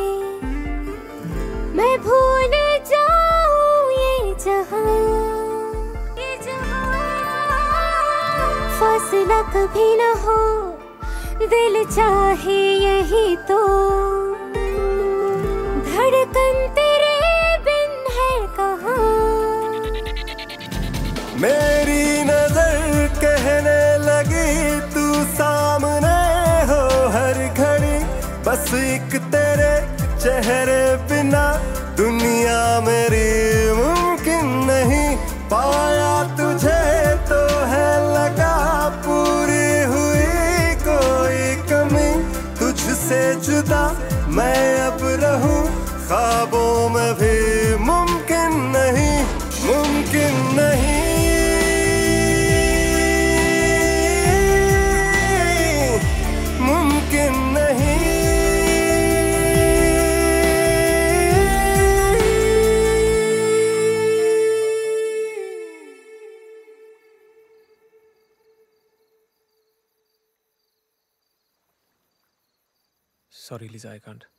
मैं भूल जाऊं ये जहां, ये जहां, फासला कभी न हो, दिल चाहे यही तो, धड़कन तेरे बिन है कहाँ। मेरी नजर कहने लगी तू सामने हो हर घड़ी, बस एक तेरे चेहरे बिना दुनिया मेरी मुमकिन नहीं, पाया तुझे तो है लगा पूरी हुई कोई कमी, तुझसे जुदा मैं अब रहूं ख्वाबों में भी मुमकिन नहीं, मुमकिन नहीं, मुमकिन नहीं। Sorry Lisa, I can't.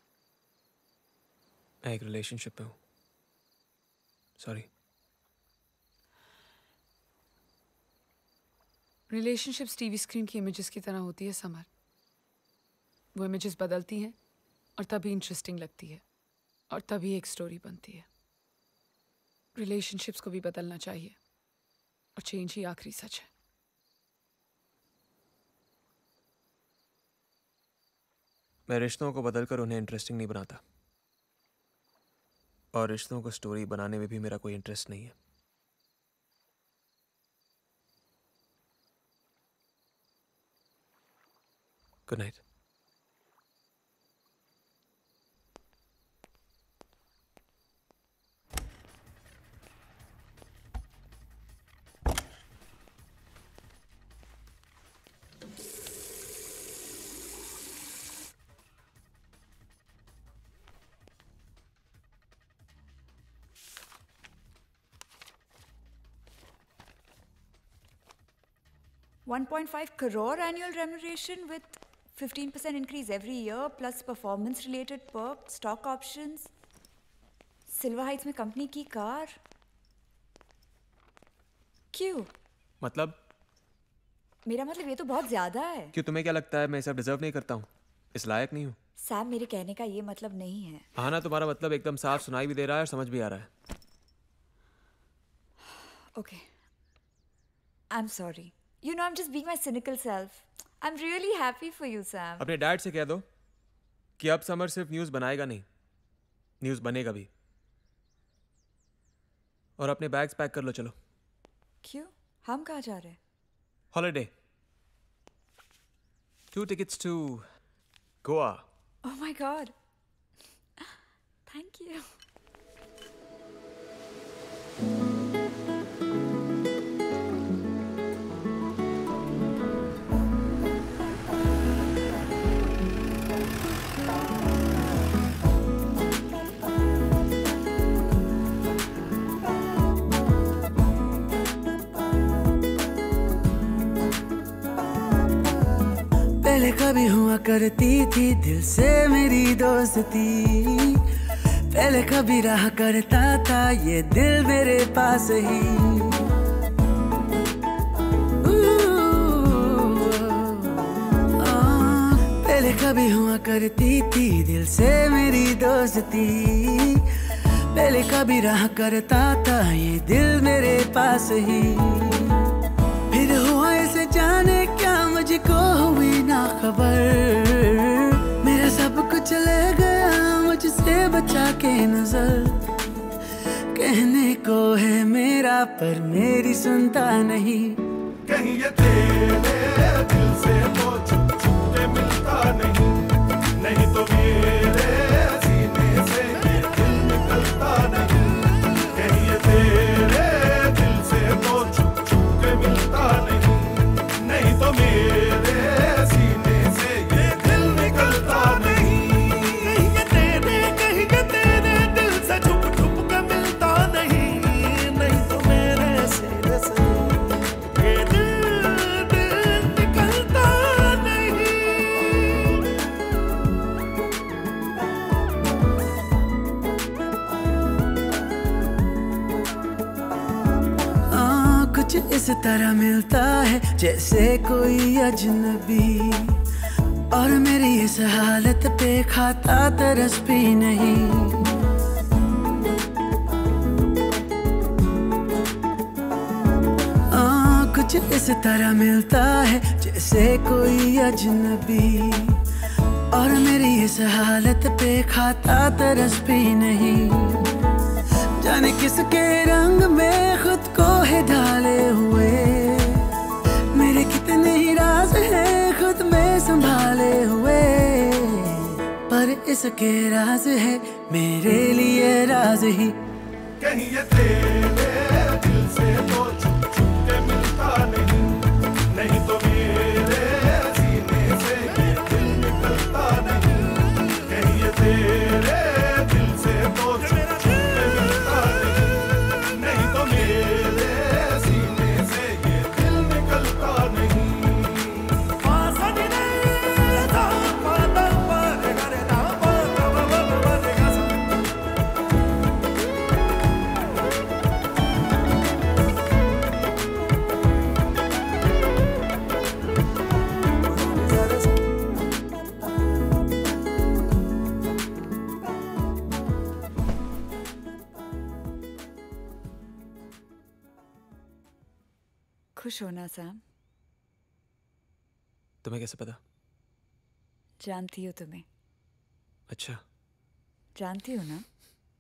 मैं एक रिलेशनशिप में हूँ। सॉरी। रिलेशनशिप्स टीवी स्क्रीन की इमेजेस की तरह होती है समर। वो इमेजेस बदलती हैं और तभी इंटरेस्टिंग लगती है और तभी एक स्टोरी बनती है। रिलेशनशिप्स को भी बदलना चाहिए और चेंज ही आखिरी सच है। मैं रिश्तों को बदलकर उन्हें इंटरेस्टिंग नहीं बनाता, और रिश्तों को स्टोरी बनाने में भी मेरा कोई इंटरेस्ट नहीं है। Good night. one point five crore annual remuneration with fifteen percent increase every year plus performance related perks, stock options. Silver heights में कंपनी की कार। क्यों? मतलब? मेरा मतलब ये तो बहुत ज्यादा है। क्यों, तुम्हें क्या लगता है मैं सब डिजर्व नहीं करता हूँ? इस लायक नहीं हूँ? सैम, मेरे कहने का ये मतलब नहीं है। हाँ ना, तुम्हारा मतलब एकदम साफ सुनाई भी दे रहा है और समझ भी आ रहा है। Okay. I'm sorry. You know, I'm just being my cynical self. I'm really happy for you, Sam. अपने डैड से कह दो कि अब समर सिर्फ न्यूज़ बनाएगा नहीं, न्यूज़ बनेगा भी। और अपने बैग्स पैक कर लो, चलो। क्यों? हम कहाँ जा रहे हैं? Holiday. Two tickets to Goa. Oh my God. Thank you. पहले कभी हुआ करती थी दिल से मेरी दोस्ती, पहले कभी रहा करता था ये दिल मेरे पास ही। पहले कभी हुआ करती थी दिल से मेरी दोस्ती, पहले कभी रहा करता था ये दिल मेरे पास ही। फिर हुआ इसे जाने क्या मुझको हुई ना खबर, मेरा सब कुछ ले गया मुझसे बचा के नजर। कहने को है मेरा पर मेरी सुनता नहीं, कहीं ये तेरे दिल से तो छुप छुप के मिलता नहीं, नहीं तो मेरे सीने से ये दिल निकलता नहीं। कहीं ये तेरे दिल से तो छुप छुप के मिलता नहीं, नहीं तो मेरे सीने से ये दिल निकलता नहीं। कहीं ये तेरे कहीं ये तेरे दिल से छुप छुप के मिलता नहीं, नहीं तो मेरे सीने से ये दिल दिल निकलता नहीं। आ, कुछ इस तरह मिलता है जैसे कोई अजनबी, और मेरी इस हालत पे खाता तरस भी नहीं। आ, कुछ इस तरह मिलता है जैसे कोई अजनबी, और मेरी इस हालत पे खाता तरस भी नहीं। जाने किसके रंग में खुद इसके राज है मेरे लिए राज ही। कहीं ये तेरे दिल से तो छुप छुप के मिलता नहीं, नहीं तो मेरे सीने से ये दिल निकलता नहीं। कहीं ये तेरे दिल से तो छुप छुप के मिलता नहीं, नहीं तो मेरे सीने से ये दिल निकलता नहीं। खुश होना सैम। तुम्हें कैसे पता? जानती हो तुम्हें। अच्छा, जानती हो ना?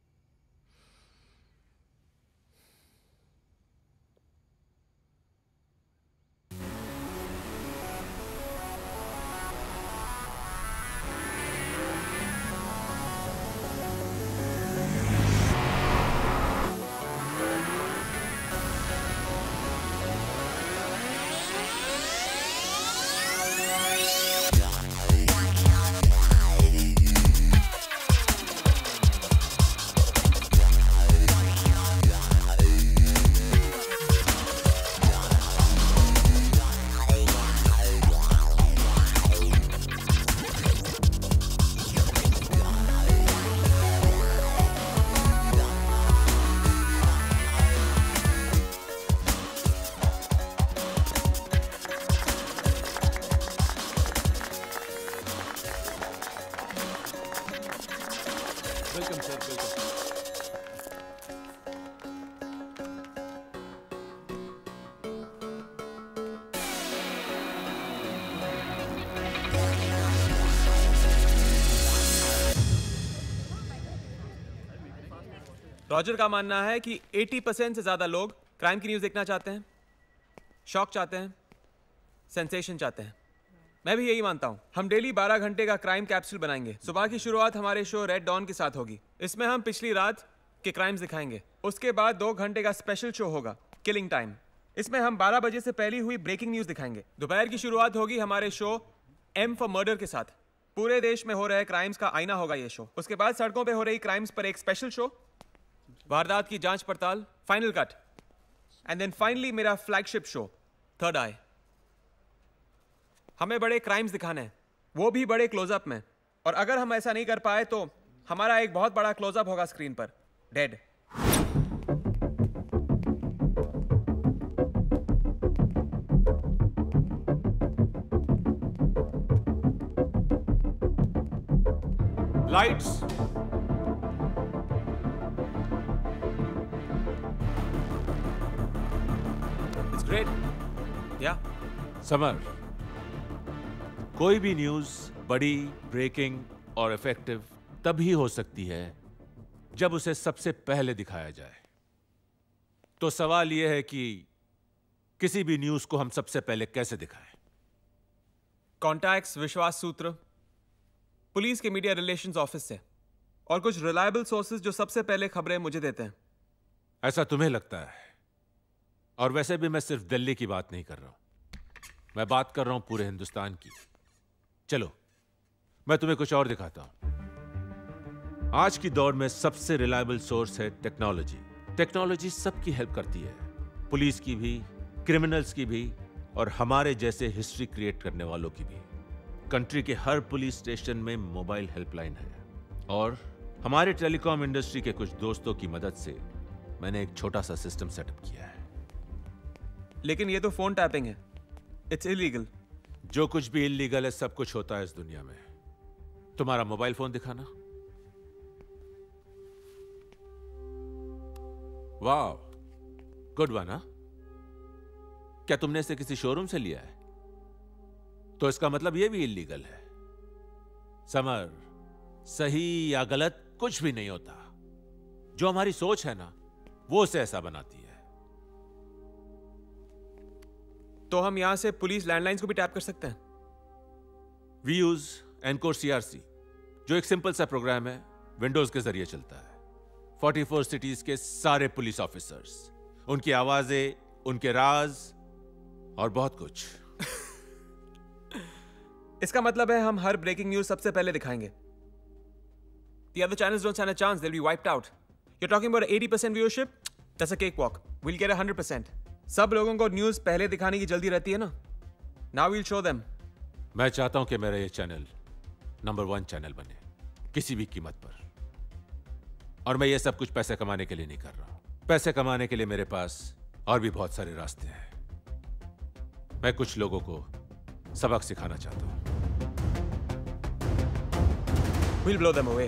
Welcome sir, welcome. रॉजर का मानना है कि अस्सी परसेंट से ज्यादा लोग क्राइम की न्यूज देखना चाहते हैं, शॉक चाहते हैं, सेंसेशन चाहते हैं। मैं भी यही मानता हूं। हम डेली बारह घंटे का क्राइम कैप्सूल बनाएंगे। सुबह की शुरुआत हमारे शो रेड डॉन के साथ होगी। इसमें हम पिछली रात के क्राइम्स दिखाएंगे। उसके बाद दो घंटे का स्पेशल शो होगा किलिंग टाइम। इसमें हम बारह बजे से पहले हुई ब्रेकिंग न्यूज दिखाएंगे। दोपहर की शुरुआत होगी हमारे शो एम फॉर मर्डर के साथ। पूरे देश में हो रहे क्राइम्स का आईना होगा ये शो। उसके बाद सड़कों पे हो रही क्राइम्स पर एक स्पेशल शो, वारदात की जांच पड़ताल, final cut, and then finally मेरा फ्लैगशिप शो थर्ड आई। हमें बड़े क्राइम्स दिखाने हैं, वो भी बड़े क्लोजअप में। और अगर हम ऐसा नहीं कर पाए तो हमारा एक बहुत बड़ा क्लोजअप होगा स्क्रीन पर, डेड। लाइट्स। It's great. या समर, कोई भी न्यूज बड़ी, ब्रेकिंग और इफेक्टिव तभी हो सकती है जब उसे सबसे पहले दिखाया जाए। तो सवाल यह है कि किसी भी न्यूज को हम सबसे पहले कैसे दिखाएं? कॉन्टैक्ट्स, विश्वास सूत्र, पुलिस के मीडिया रिलेशंस ऑफिस से, और कुछ रिलायबल सोर्सेज जो सबसे पहले खबरें मुझे देते हैं। ऐसा तुम्हें लगता है? और वैसे भी मैं सिर्फ दिल्ली की बात नहीं कर रहा हूं, मैं बात कर रहा हूं पूरे हिंदुस्तान की। चलो मैं तुम्हें कुछ और दिखाता हूं। आज की दौर में सबसे रिलायबल सोर्स है टेक्नोलॉजी। टेक्नोलॉजी सबकी हेल्प करती है, पुलिस की भी, क्रिमिनल्स की भी, और हमारे जैसे हिस्ट्री क्रिएट करने वालों की भी। कंट्री के हर पुलिस स्टेशन में मोबाइल हेल्पलाइन है, और हमारे टेलीकॉम इंडस्ट्री के कुछ दोस्तों की मदद से मैंने एक छोटा सा सिस्टम सेटअप किया है। लेकिन ये तो फोन टैपिंग है, इट्स इलीगल। जो कुछ भी इलीगल है सब कुछ होता है इस दुनिया में। तुम्हारा मोबाइल फोन दिखाना। वाह, गुड वन। हाँ, क्या तुमने इसे किसी शोरूम से लिया है? तो इसका मतलब यह भी इलीगल है। समर, सही या गलत कुछ भी नहीं होता, जो हमारी सोच है ना वो उसे ऐसा बनाती है। तो हम यहां से पुलिस लैंडलाइंस को भी टैप कर सकते हैं? वी यूज एनकोर सीआरसी, जो एक सिंपल सा प्रोग्राम है, विंडोज के जरिए चलता है। चौवालीस सिटीज के सारे पुलिस ऑफिसर्स, उनकी आवाजें, उनके राज और बहुत कुछ। इसका मतलब है हम हर ब्रेकिंग न्यूज सबसे पहले दिखाएंगे। The other channels don't stand a chance, they'll be wiped out. You're talking about eighty percent viewership? That's a cakewalk. We'll get one hundred percent. सब लोगों को न्यूज पहले दिखाने की जल्दी रहती है ना। Now we'll show them. मैं चाहता हूं कि मेरा ये चैनल नंबर वन चैनल बने, किसी भी कीमत पर। और मैं ये सब कुछ पैसे कमाने के लिए नहीं कर रहा। पैसे कमाने के लिए मेरे पास और भी बहुत सारे रास्ते हैं। मैं कुछ लोगों को सबक सिखाना चाहता हूं। We'll blow them away.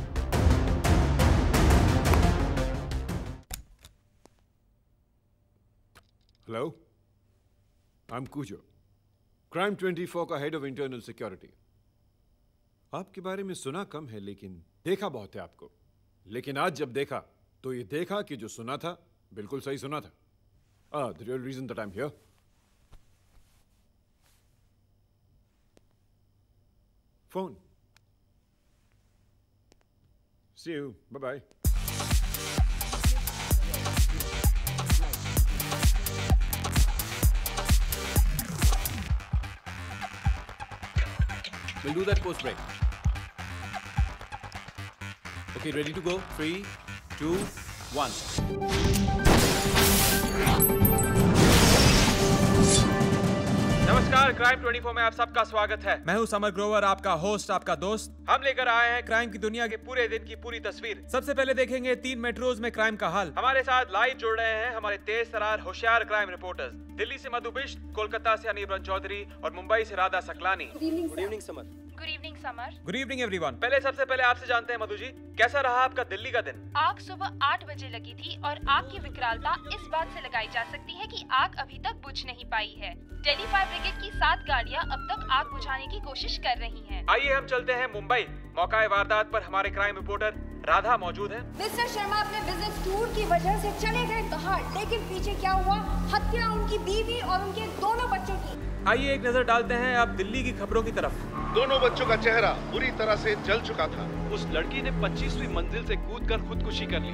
Hello, I'm Cujo, crime चौबीस का हेड ऑफ इंटरनल सिक्योरिटी। आपके बारे में सुना कम है लेकिन देखा बहुत है आपको। लेकिन आज जब देखा तो ये देखा कि जो सुना था बिल्कुल सही सुना था। Ah, the real reason that I'm here. Phone. See you. Bye bye. We'll do that post break. Okay, ready to go? Three, two, one. नमस्कार, क्राइम चौबीस में आप सबका स्वागत है। मैं हूं समर ग्रोवर, आपका होस्ट, आपका दोस्त। हम लेकर आए हैं क्राइम की दुनिया के पूरे दिन की पूरी तस्वीर। सबसे पहले देखेंगे तीन मेट्रोज में क्राइम का हाल। हमारे साथ लाइव जुड़ रहे हैं हमारे तेज तरार होशियार क्राइम रिपोर्टर्स। दिल्ली से मधु बिष्ट, कोलकाता से अनिबरन चौधरी और मुंबई से Radha Sakalani. Good evening Samar. Good evening Samar. Good evening everyone. पहले सबसे पहले आपसे जानते हैं मधु जी, कैसा रहा आपका दिल्ली का दिन? आग सुबह आठ बजे लगी थी और आग की विकरालता इस बात से लगाई जा सकती है कि आग अभी तक बुझ नहीं पाई है। दिल्ली फायर ब्रिगेड की सात गाड़ियां अब तक आग बुझाने की कोशिश कर रही हैं। आइए हम चलते हैं मुंबई। मौका वारदात पर हमारे क्राइम रिपोर्टर राधा मौजूद है। मिस्टर शर्मा अपने बिजनेस टूर की वजह से चले गए बाहर, लेकिन पीछे क्या हुआ? हत्या उनकी बीवी और उनके दोनों बच्चों की। आइए एक नजर डालते हैं अब दिल्ली की खबरों की तरफ। दोनों बच्चों का चेहरा बुरी तरह से जल चुका था। उस लड़की ने पच्चीसवीं मंजिल से कूदकर खुदकुशी कर ली।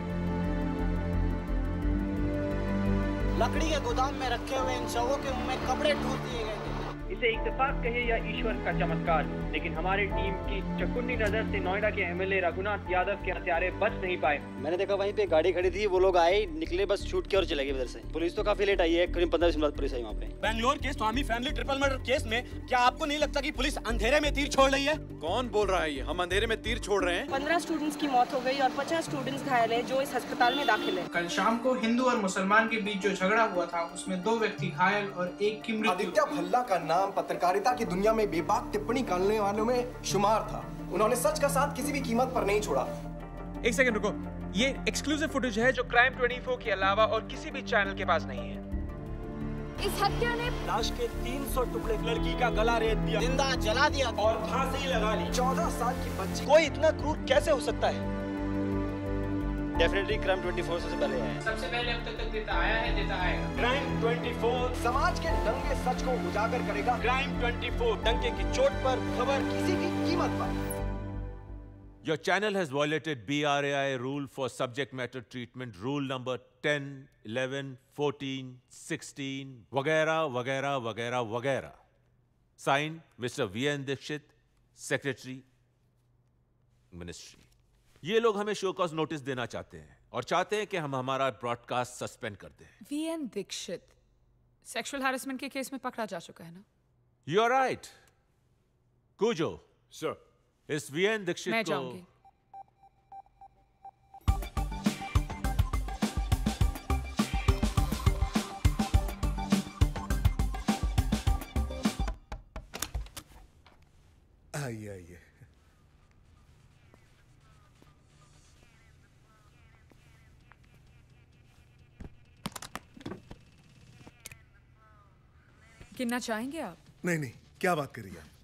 लकड़ी के गोदाम में रखे हुए इन शवों के मुंह में कपड़े ठूस दिए गए थे। इसे इत्तेफाक कहे या ईश्वर का चमत्कार, लेकिन हमारी टीम की चकुन्नी नजर से नोएडा के एमएलए रघुनाथ यादव के हत्यारे बच नहीं पाए। मैंने देखा वहीं पे गाड़ी खड़ी थी, वो लोग आए, निकले, बस शूट किया और चले गए उधर से। पुलिस तो काफी लेट आई है, करीब पंद्रह मिनट पुलिस आई वहाँ पे। बैंगलोर के Swami family triple murder case में क्या आपको नहीं लगता कि पुलिस अंधेरे में तीर छोड़ रही है? कौन बोल रहा है ये? हम अंधेरे में तीर छोड़ रहे हैं? पंद्रह स्टूडेंट्स की मौत हो गई और पचास स्टूडेंट्स घायल हैं जो इस अस्पताल में दाखिल है। कल शाम को हिंदू और मुसलमान के बीच जो झगड़ा हुआ था उसमें दो व्यक्ति घायल और एक की मृत्यु। आदित्य भल्ला का नाम पत्रकारिता की दुनिया में बेबाक टिप्पणी करने वालों में शुमार था। उन्होंने सच का साथ किसी भी कीमत पर नहीं छोड़ा। एक सेकंड रुको, ये एक्सक्लूसिव फुटेज है जो क्राइम चौबीस के अलावा और किसी भी चैनल के पास नहीं है। इस हत्या ने लाश के तीन सौ टुकड़े, लड़की का गला रेत दिया, जिंदा जला दिया और फांसी लगा ली। चौदह साल की बच्ची। कोई इतना क्रूर कैसे हो सकता है? डेफिनेटली क्राइम चौबीस से पहले आया है। सबसे पहले अब तक देता आया है, देता आएगा। क्राइम चौबीस समाज के नंगे सच को उजागर करेगा। क्राइम चौबीस डंके की चोट पर, खबर किसी की कीमत पर। Your channel has violated B R A I rule for subject matter treatment, rule number ten, eleven, fourteen, sixteen, वगैरह वगैरह वगैरह वगैरह। Signed, mister V N Dixit, Secretary, Ministry। ये लोग हमें शो कॉज नोटिस देना चाहते हैं और चाहते हैं कि हम हमारा ब्रॉडकास्ट सस्पेंड कर दें। V N Dixit sexual harassment के केस में पकड़ा जा चुका है ना? You are right. Cujo sir, इस वी एन दीक्षित मैं को जाऊंगी। आइए आइए। गिनना चाहेंगे आप? नहीं नहीं, क्या बात करिए आप?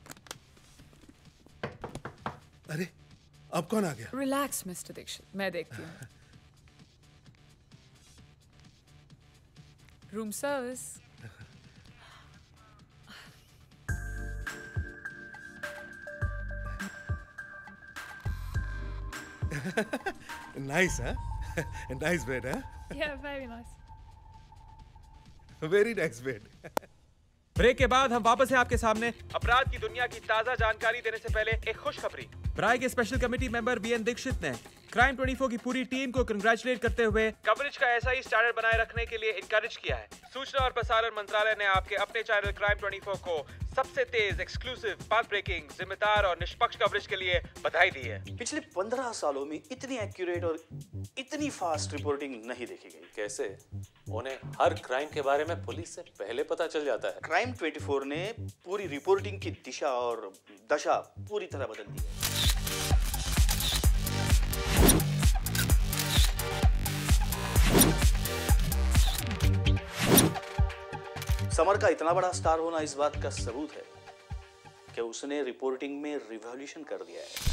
अरे अब कौन आ गया? रिलैक्स मिस्टर दीक्षित, मैं देखती हूँ। Room service. Nice, huh? Nice bed, huh? Yeah, very nice. Very nice bed. Break के बाद हम वापस हैं आपके सामने अपराध की दुनिया की ताजा जानकारी देने से पहले एक खुशखबरी। ब्राई के special committee member V N Dixit ने क्राइम चौबीस की पूरी टीम को कंग्रेचुलेट करते हुए कवरेज का ऐसा ही स्टैंडर्ड बनाए रखने के लिए इनकरेज किया है। सूचना और प्रसारण मंत्रालय ने आपके अपने चैनल क्राइम चौबीस को सबसे तेज, एक्सक्लूसिव, पाथ ब्रेकिंग, जिम्मेदार और निष्पक्ष कवरेज के लिए बधाई दी है। पिछले पंद्रह सालों में इतनी एक्यूरेट और इतनी फास्ट रिपोर्टिंग नहीं देखी गई। कैसे? उन्हें हर क्राइम के बारे में पुलिस से पहले पता चल जाता है। क्राइम चौबीस ने पूरी रिपोर्टिंग की दिशा और दशा पूरी तरह बदल दी है। समर का इतना बड़ा स्टार होना इस बात का सबूत है कि उसने रिपोर्टिंग में रिवॉल्यूशन कर दिया है।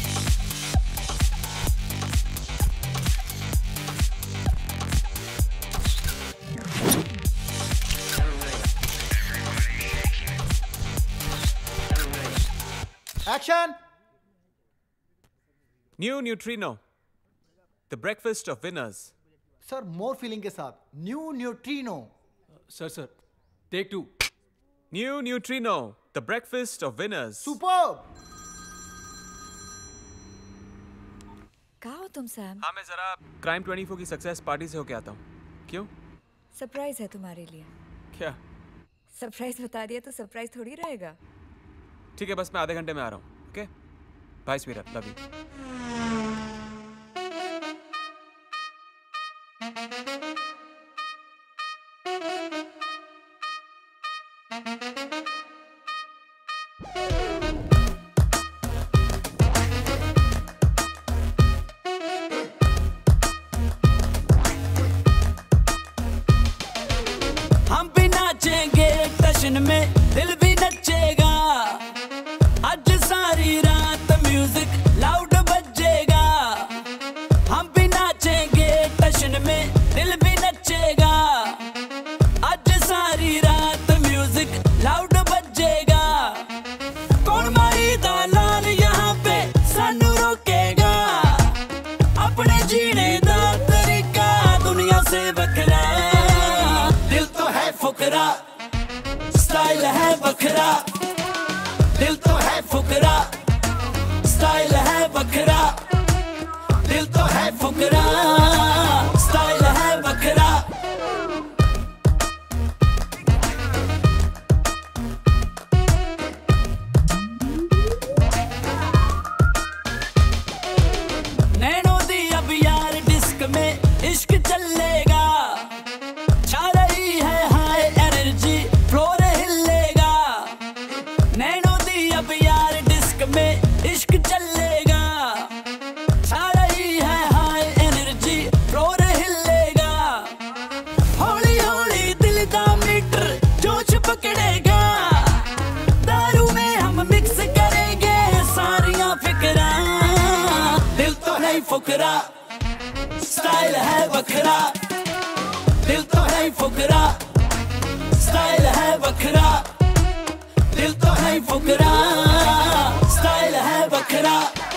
Action. New neutrino, the breakfast of winners. Sir more feeling के साथ, new neutrino. Sir sir take two. New neutrino, the breakfast of winners. Superb. कहाँ हो तुम सैम? हाँ, मैं जरा क्राइम चौबीस की सक्सेस पार्टी से होके आता हूँ। क्यों? सरप्राइज है तुम्हारे लिए। क्या? सरप्राइज बता दिया तो सरप्राइज थोड़ी रहेगा। ठीक है, बस मैं आधे घंटे में आ रहा हूँ। Okay bye sweetheart, love you. हम भी नाचेंगे टशन में, दिल भी नचेगा। आज सारी रात म्यूजिक लाउड बजेगा। हम भी नाचेंगे टशन में, दिल भी नचेगा। आज सारी रात म्यूजिक लाउड बजेगा। कौन मारी दालाल यहाँ पे सानू रोकेगा? अपने जीने दा तरीका दुनिया से बखरा। दिल तो है फुकरा, स्टाइल है बखरा। दिल तो है फुकरा, स्टाइल है बखरा। दिल तो है फुकरा, स्टाइल है बखरा। नैनो दी अब यार डिस्क में इश्क चलेगा। छा रही है हाई एनर्जी, फ्लोर हिलेगा। नैनो दी अब यार डिस्क में इश्क चलेगा। छा रही है हाई एनर्जी, फ्लोर हिलेगा। हौली हौली दिल दा मीटर जोश पकड़ेगा। दारू में हम मिक्स करेंगे सारियां फिक्रा। दिल तो है फुकरा, स्टाइल है बखरा। दिल तो है फुकरा, स्टाइल है बखरा। दिल तो है फुकरा, स्टाइल है बखरा।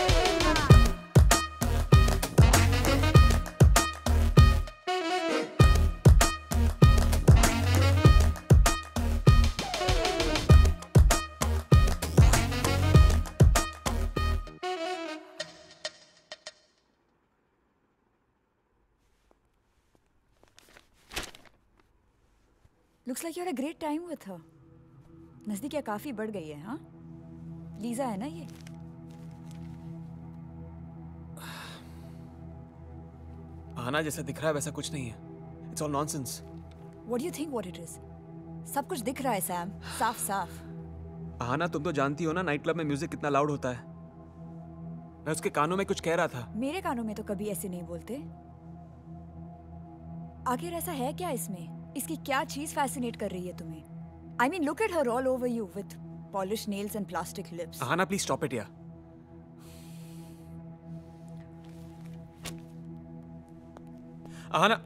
Looks like you had a great time with her. नजदीकियां काफी बढ़ गई है। हाँ, लीजा है ना ये? आना जैसा दिख रहा है वैसा कुछ नहीं है। It's all nonsense. What do you think what it is? सब कुछ दिख रहा है सैम, साफ साफ। आना, तुम तो जानती हो ना नाइट क्लब में म्यूजिक कितना लाउड होता है। मैं उसके कानों में कुछ कह रहा था। मेरे कानों में तो कभी ऐसे नहीं बोलते। आखिर ऐसा है क्या इसमें? इसकी क्या चीज फैसिनेट कर रही है तुम्हें? I mean, look at her all over you with polished nails and plastic lips. Ahana, please stop it, yeah. Ahana.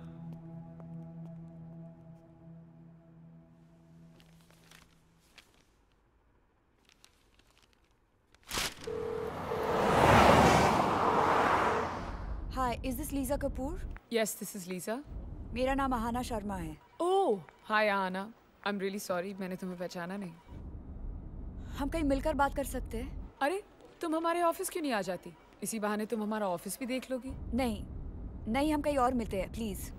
Hi, is this Lisa Kapoor? Yes, this is Lisa. मेरा नाम आहाना शर्मा है। Oh, hi Ahana. I am really sorry, मैंने तुम्हें पहचाना नहीं। हम कहीं मिलकर बात कर सकते हैं? अरे, तुम हमारे ऑफिस क्यों नहीं आ जाती? इसी बहाने तुम हमारा ऑफिस भी देख लोगी। नहीं नहीं, हम कहीं और मिलते हैं, प्लीज।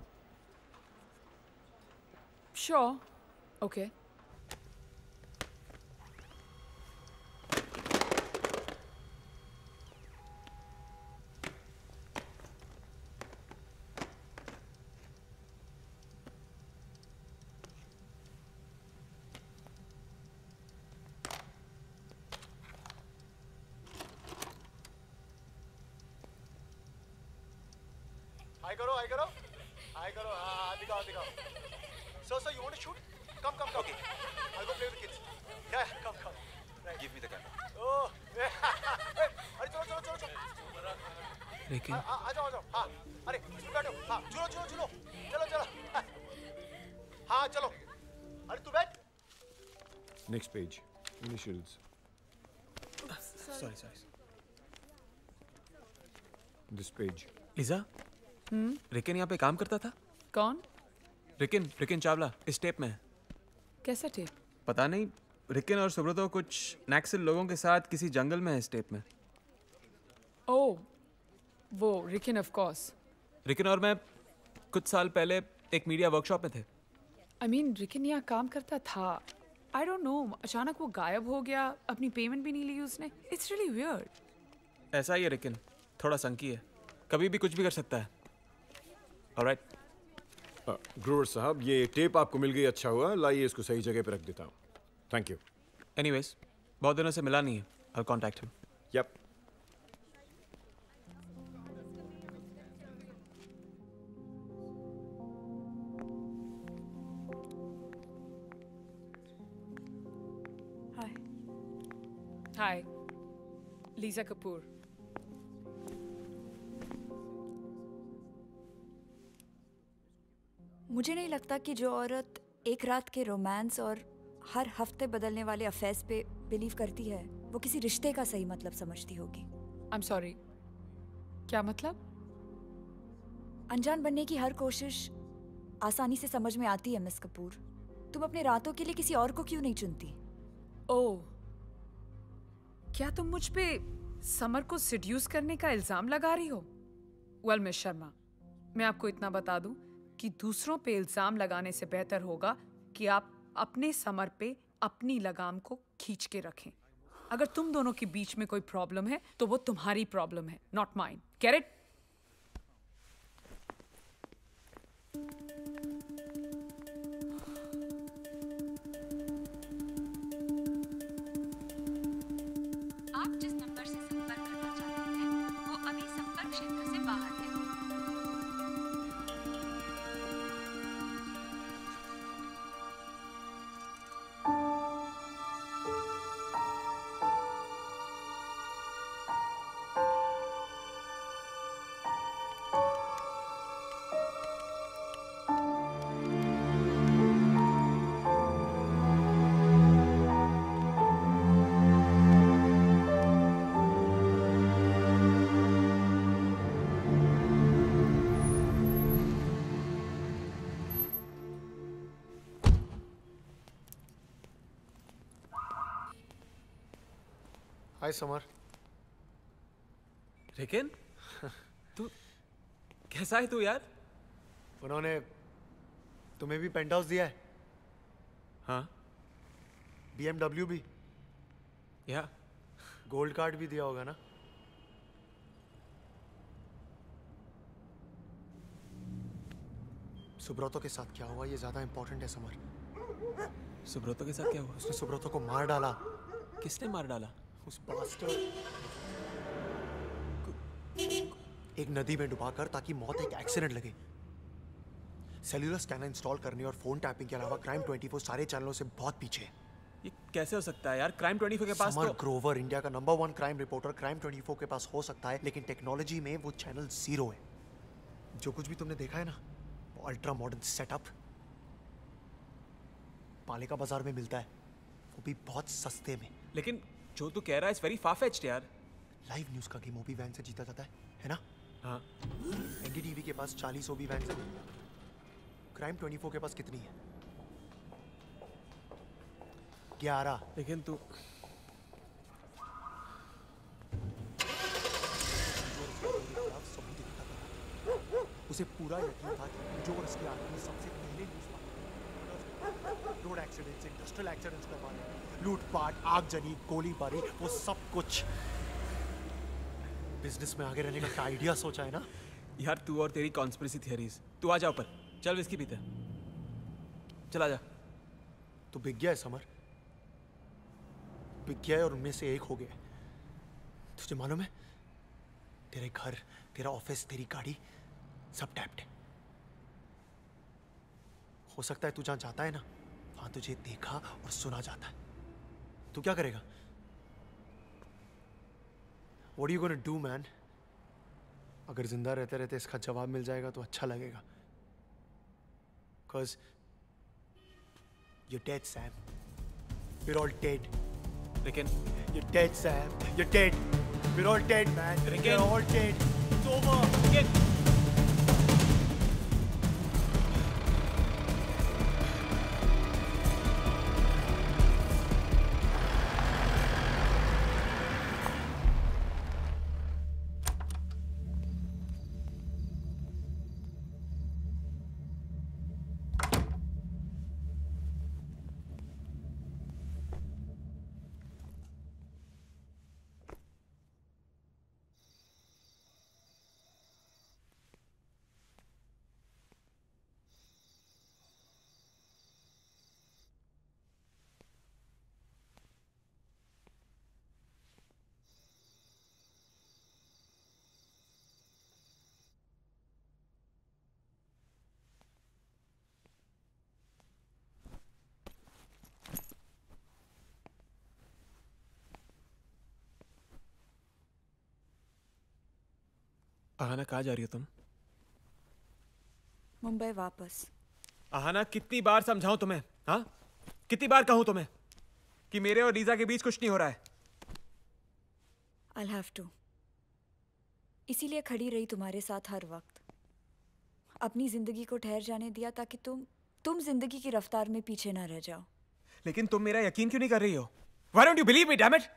Sure, okay. हाय करो, हाय करो, हाय करो, हाँ हाँ दिखाओ दिखाओ। Sir sir, you want to shoot? Come come come. Okay, I go play with kids. Yeah come come. Give me the camera. Oh, अरे चलो चलो चलो चलो। लेकिन आ आ जाओ आ जाओ। हाँ, अरे इसमें बैठो। हाँ, झूलो झूलो झूलो। चलो चलो। हाँ चलो। अरे तू बैठ। Next page, initials. Sorry sorry. This page. Lisa, hmm, रिकिन यहाँ पे काम करता था? कौन? रिकिन, रिकिन चावला इस टेप में है। कैसा टेप? पता नहीं, रिकिन और सुब्रतो कुछ नक्सल लोगों के साथ किसी जंगल में है इस टेप में। ओह, वो रिकिन ऑफ कोर्स। रिकिन और मैं कुछ साल पहले एक मीडिया वर्कशॉप में थे। आई मीन रिकिन यहाँ काम करता था। आई डोंट नो, अचानक वो गायब हो गया, अपनी पेमेंट भी नहीं ली उसने। It's really weird. ऐसा ही है रिकिन, थोड़ा संकी है, कभी भी कुछ भी कर सकता है। ऑलराइट। ग्रोवर साहब, ये टेप आपको मिल गई, अच्छा हुआ। लाइए इसको सही जगह पे रख देता हूँ। Thank you. एनीवेज, बहुत दिनों से मिला नहीं है। I contact him. Yup. Hi. Hi, Lisa Kapoor. मुझे नहीं लगता कि जो औरत एक रात के रोमांस और हर हफ्ते बदलने वाले अफेयर्स पे बिलीव करती है, वो किसी रिश्ते का सही मतलब समझती होगी। आई एम सॉरी, क्या मतलब? अनजान बनने की हर कोशिश आसानी से समझ में आती है मिस कपूर। तुम अपने रातों के लिए किसी और को क्यों नहीं चुनती? ओह, क्या तुम मुझ पे समर को सिड्यूस करने का इल्जाम लगा रही हो? वेल मिस शर्मा, मैं आपको इतना बता दूं कि दूसरों पे इल्जाम लगाने से बेहतर होगा कि आप अपने समर पे अपनी लगाम को खींच के रखें। अगर तुम दोनों के बीच में कोई प्रॉब्लम है तो वो तुम्हारी प्रॉब्लम है, नॉट माइन। Get it? आप जिस नंबर से संपर्क करना चाहते हैं वो अभी संपर्क क्षेत्र से बाहर है। हाय समर। रिकिन, तू कैसा है तू यार? उन्होंने तुम्हें भी पेंट हाउस दिया है? हाँ। बीएमडब्ल्यू भी? या गोल्ड कार्ड भी दिया होगा ना? सुब्रतो के साथ क्या हुआ ये ज्यादा इंपॉर्टेंट है समर। सुब्रतो के साथ क्या हुआ? उसने सुब्रतो को मार डाला। किसने मार डाला? उस बास्टर्ड एक नदी में डुबाकर, ताकि मौत एक एक्सीडेंट लगे। सेल्यूलर स्कैनर इंस्टॉल करने और फोन टैपिंग के अलावा क्राइम ट्वेंटी फोर सारे चैनलों से बहुत पीछे है। ये कैसे हो सकता है यार? क्राइम ट्वेंटी फोर के पास समर तो... ग्रोवर, इंडिया का number one crime reporter crime twenty four के पास हो सकता है, लेकिन टेक्नोलॉजी में वो चैनल जीरो है। जो कुछ भी तुमने देखा है ना, वो अल्ट्रा मॉडर्न सेटअप पालिका बाजार में मिलता है, वो भी बहुत सस्ते में। लेकिन जो तू कह रहा है इट्स वेरी फार-फेच्ड यार। लाइव न्यूज का गेम ओबी वैन से जीता जाता है, है ना? हाँ। एनडीटीवी के पास चालीस ओबी वैन्स हैं। क्राइम चौबीस के पास कितनी है? ग्यारह। लेकिन तू उसे पूरा यकीन था कि जो और उसकी आदमी सबसे पहले रोड एक्सीडेंट्स, इंडस्ट्रियल एक्सीडेंट्स करवाने, लूटपाट, आगजनी, गोलीबारी, वो सब कुछ बिजनेस में आगे रहने का क्या आइडिया सोचा है ना यार। तू और तेरी कॉन्स्पिरेसी थियरीज। तू आ जा ऊपर, चल विस्की पीते। चला जा। तू बिक गया है समर, बिक गया है और उनमें से एक हो गया। तुझे मालूम है तेरे घर, तेरा ऑफिस, तेरी गाड़ी सब टैप्ड है। हो सकता है तू जहां जाता है ना वहां तुझे देखा और सुना जाता है। तू क्या करेगा? What are you gonna do, man? अगर जिंदा रहते रहते इसका जवाब मिल जाएगा तो अच्छा लगेगा। Cause you're dead, Sam. We're all dead. लेकिन you're dead, Sam. You're dead. We're all dead, man. We're all dead. It's over. Ricken. Aahana, कहाँ जा रही हो तुम? मुंबई वापस। आहाना, कितनी बार समझाऊं तुम्हें? हाँ, कितनी बार कहूं तुम्हें कि मेरे और लीजा के बीच कुछ नहीं हो रहा है? I'll have to. इसीलिए खड़ी रही तुम्हारे साथ हर वक्त। अपनी जिंदगी को ठहर जाने दिया ताकि तुम तुम जिंदगी की रफ्तार में पीछे ना रह जाओ। लेकिन तुम मेरा यकीन क्यों नहीं कर रही हो? Why don't you believe me, damn it?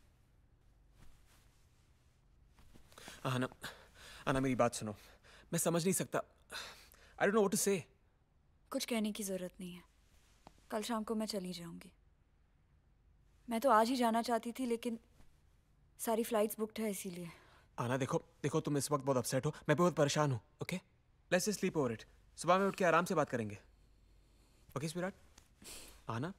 Aahana, आना मेरी बात सुनो। मैं समझ नहीं सकता। I don't know what to say. कुछ कहने की जरूरत नहीं है। कल शाम को मैं चली जाऊंगी। मैं तो आज ही जाना चाहती थी लेकिन सारी फ्लाइट्स बुक्ड है इसीलिए। आना, देखो देखो तुम इस वक्त बहुत अपसेट हो, मैं बहुत परेशान हूँ। Okay, let's just sleep over it. सुबह में उठ के आराम से बात करेंगे। Okay sweetheart? आना।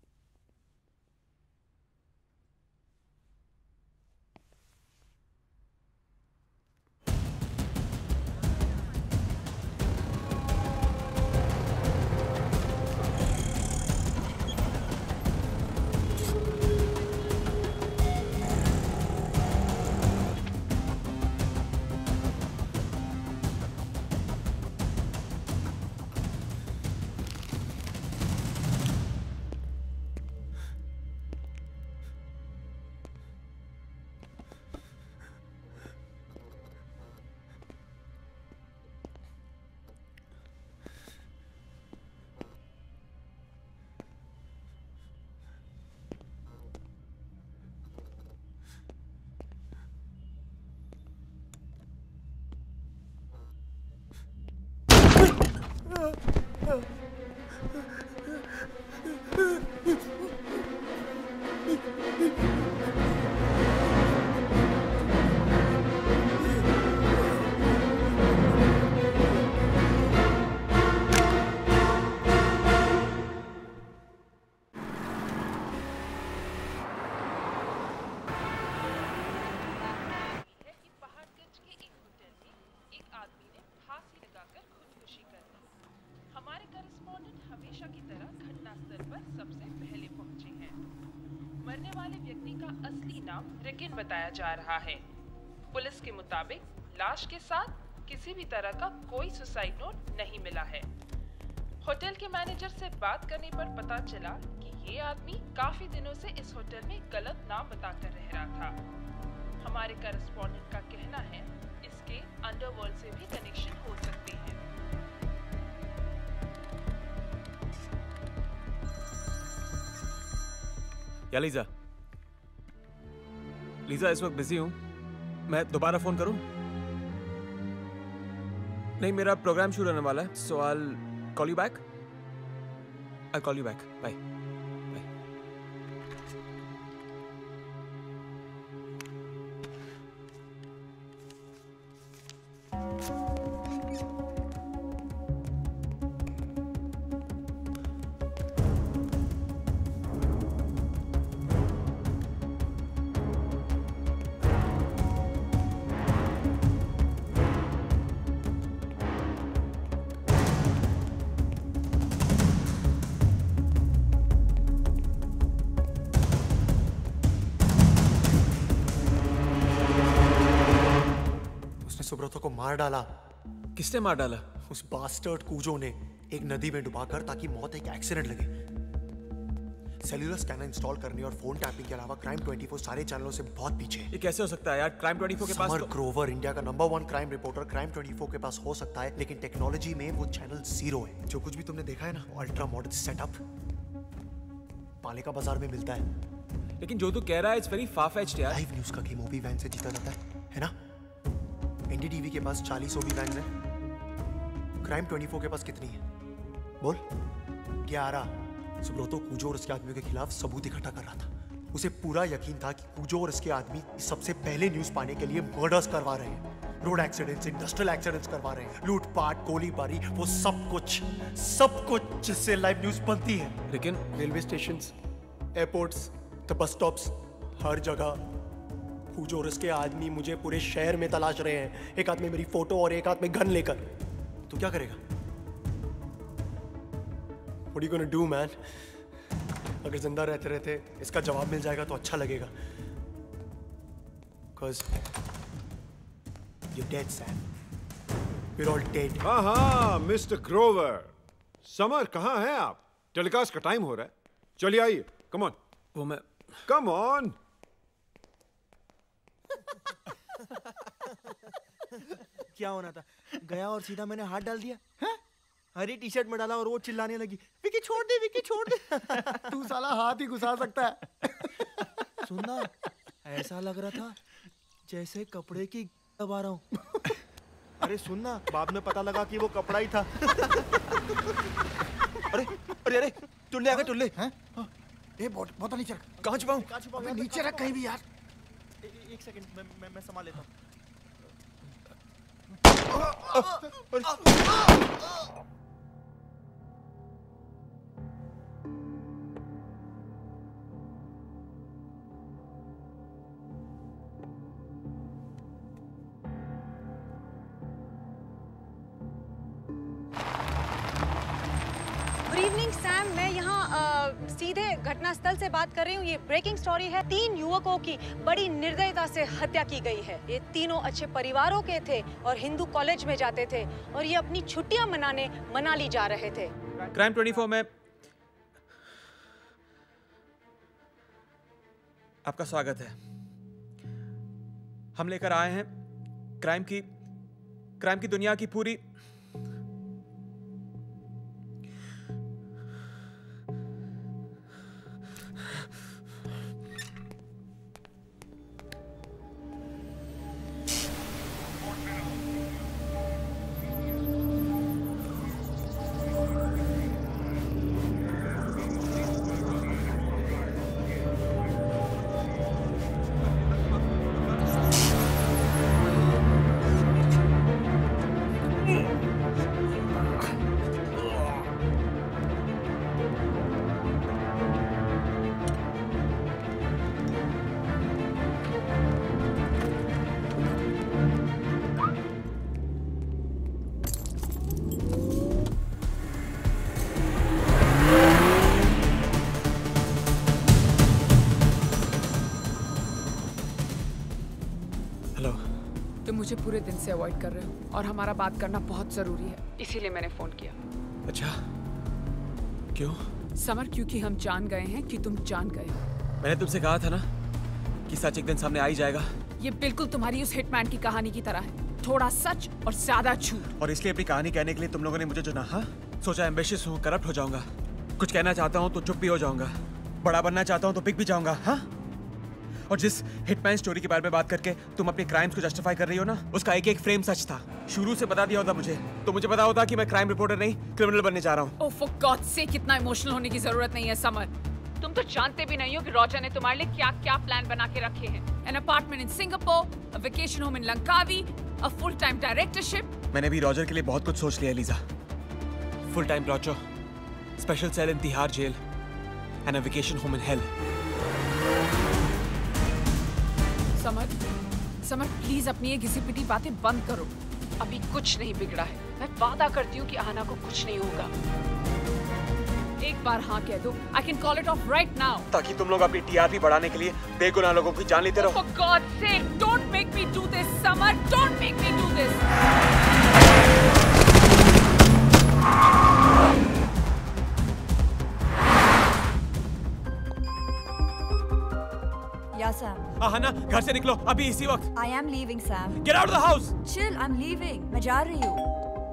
बताया जा रहा है। पुलिस के मुताबिक लाश के साथ किसी भी तरह का कोई सुसाइड नोट नहीं मिला है। होटल के मैनेजर से बात करने पर पता चला कि ये आदमी काफी दिनों से इस होटल में गलत नाम बताकर रह रहा था। हमारे करेस्पॉन्डेंट का कहना है इसके अंडरवर्ल्ड से भी कनेक्शन हो सकते हैं। या लीजा लीजा इस वक्त बिजी हूं, मैं दोबारा फोन करूं? नहीं, मेरा प्रोग्राम शुरू होने वाला है, so I will call you back. I call you back. Bye. Subrato को मार डाला। किसने मार डाला? उस बास्टर्ड कूजो ने, एक नदी में डुबाकर, ताकि मौत एक एक्सीडेंट लगे। सेल्यूलर स्कैनर इंस्टॉल करने और फोन टैपिंग के अलावा क्राइम ट्वेंटी फोर सारे चैनलों से बहुत पीछे है। ये कैसे हो सकता है यार? क्राइम ट्वेंटी फोर के पास समर तो... ग्रोवर इंडिया का number one crime reporter crime twenty four के पास हो सकता है, लेकिन टेक्नोलॉजी में वो चैनल जीरो है। जो कुछ भी तुमने देखा है ना, अल्ट्रा मॉडर्न सेटअप पालिका बाजार में मिलता है। लेकिन जो तू कह रहा है इट्स वेरी फार-फेच्ड यार। लाइव न्यूज का गेम ओबी वैन से जीता जाता है, है ना? एनडीटीवी के पास चालीस ओबी वैन है, क्राइम ट्वेंटी फोर के पास कितनी है? बोल। ग्यारह। सुब्रतो कूजो और उसके आदमियों के खिलाफ सबूत इकट्ठा कर रहा था। उसे पूरा यकीन था कि कूजो और उसके आदमी सबसे पहले न्यूज पाने के लिए मर्डर्स करवा रहे हैं, रोड एक्सीडेंट्स, इंडस्ट्रियल एक्सीडेंट्स करवा रहे हैं, लूटपाट, गोलीबारी, वो सब कुछ सब कुछ जिससे लाइव न्यूज बनती है। लेकिन railway stations, airports, the bus stops, हर जगह कूजो और उसके आदमी मुझे पूरे शहर में तलाश रहे हैं, एक हाथ में मेरी फोटो और एक हाथ में गन लेकर। तू क्या करेगा? What are you gonna do, man? अगर जिंदा रहते रहते इसका जवाब मिल जाएगा तो अच्छा लगेगा। Cause you're dead, Sam. We're all dead. हाँ हाँ, मिस्टर ग्रोवर। समर कहाँ हैं आप? टेलीकास्ट का टाइम हो रहा है, चलिए आइए। Come on. वो मैं कम ऑन। क्या होना था? गया और सीधा मैंने हाथ डाल दिया। हैं? हरी टी शर्ट में डाला और वो चिल्लाने लगी, विकी छोड़ दे, विकी छोड़ दे। तू साला हाथ ही घुसा सकता है। सुनना, ऐसा लग रहा था जैसे कपड़े की दबा रहा हूँ। अरे सुनना, बाद में पता लगा कि वो कपड़ा ही था। अरे अरे अरे टुल्ले आ गए, टुल्ले। हैं? ए बहुत बहुत नीचे रख। कहाँ छुपाऊं? अबे नीचे रख कहीं भी यार। एक सेकंड, मैं मैं मैं संभाल लेता हूँ। गुड इवनिंग सैम, मैं यहाँ सीधे घटनास्थल से बात कर रही हूँ। ये ब्रेकिंग स्टोरी है। तीन युवकों की बड़ी निर्दयता से हत्या की गई है। ये तीनों अच्छे परिवारों के थे और हिंदू कॉलेज में जाते थे और ये अपनी छुट्टियां मनाने मनाली जा रहे थे। क्राइम ट्वेंटी फोर में आपका स्वागत है। हम लेकर आए हैं क्राइम की क्राइम की दुनिया की पूरी मुझे पूरे दिन से अवॉइड कर रहे हो और हमारा बात करना बहुत जरूरी है, इसीलिए मैंने फोन किया। अच्छा, क्यों? समर, क्योंकि हम जान गए हैं कि तुम जान गए हो। मैंने तुमसे कहा था ना कि सच एक दिन सामने आ ही जाएगा। ये बिल्कुल तुम्हारी उस हिटमैन की कहानी की तरह है। थोड़ा सच और ज्यादा झूठ। और इसलिए अपनी कहानी कहने के लिए तुम लोगों ने मुझे चुना? हाँ, सोचा एम्बिशियस हूँ, करप्ट हो जाऊंगा, कुछ कहना चाहता हूँ तो चुप भी हो जाऊंगा, बड़ा बनना चाहता हूँ तो बिक भी जाऊंगा। हाँ, और जिस हिटमैन स्टोरी के बारे में बात करके तुम अपने क्राइम्स को जस्टिफाई कर रही हो ना, उसका एक एक फ्रेम सच था। शुरू से बता दिया होता मुझे तो मुझे पता होता कि मैं क्राइम रिपोर्टर नहीं क्रिमिनल बनने जा रहा हूँ। ओह फॉर गॉड सेक, कितना इमोशनल होने की जरूरत नहीं है समर। तुम तो जानते भी नहीं हो कि रॉजर ने तुम्हारे लिए क्या क्या प्लान बना के रखे हैं। An apartment in Singapore, a vacation home in Langkawi, a full time directorship. मैंने भी रॉजर के लिए बहुत कुछ सोच लिया लीजा। फुल टाइम ब्रोचो, special cell in Tihar jail and a vacation home in hell. Samar, Samar please अपनी ये घिसी पिटी बातें बंद करो। अभी कुछ नहीं बिगड़ा है। मैं वादा करती हूँ कि आना को कुछ नहीं होगा। एक बार हाँ कह दो, I can call it off right now. ताकि तुम लोग अपनी टीआरपी बढ़ाने के लिए बेगुनाह लोगों की जान लेते रहो। For God's sake, don't make me do this, Samar. Don't make me do this. Yeah, Sam. Ahana, घर से निकलो अभी इसी वक्त। I am leaving, Sam. Get out of the house. Chill, I'm leaving. मैं जा रही हूँ।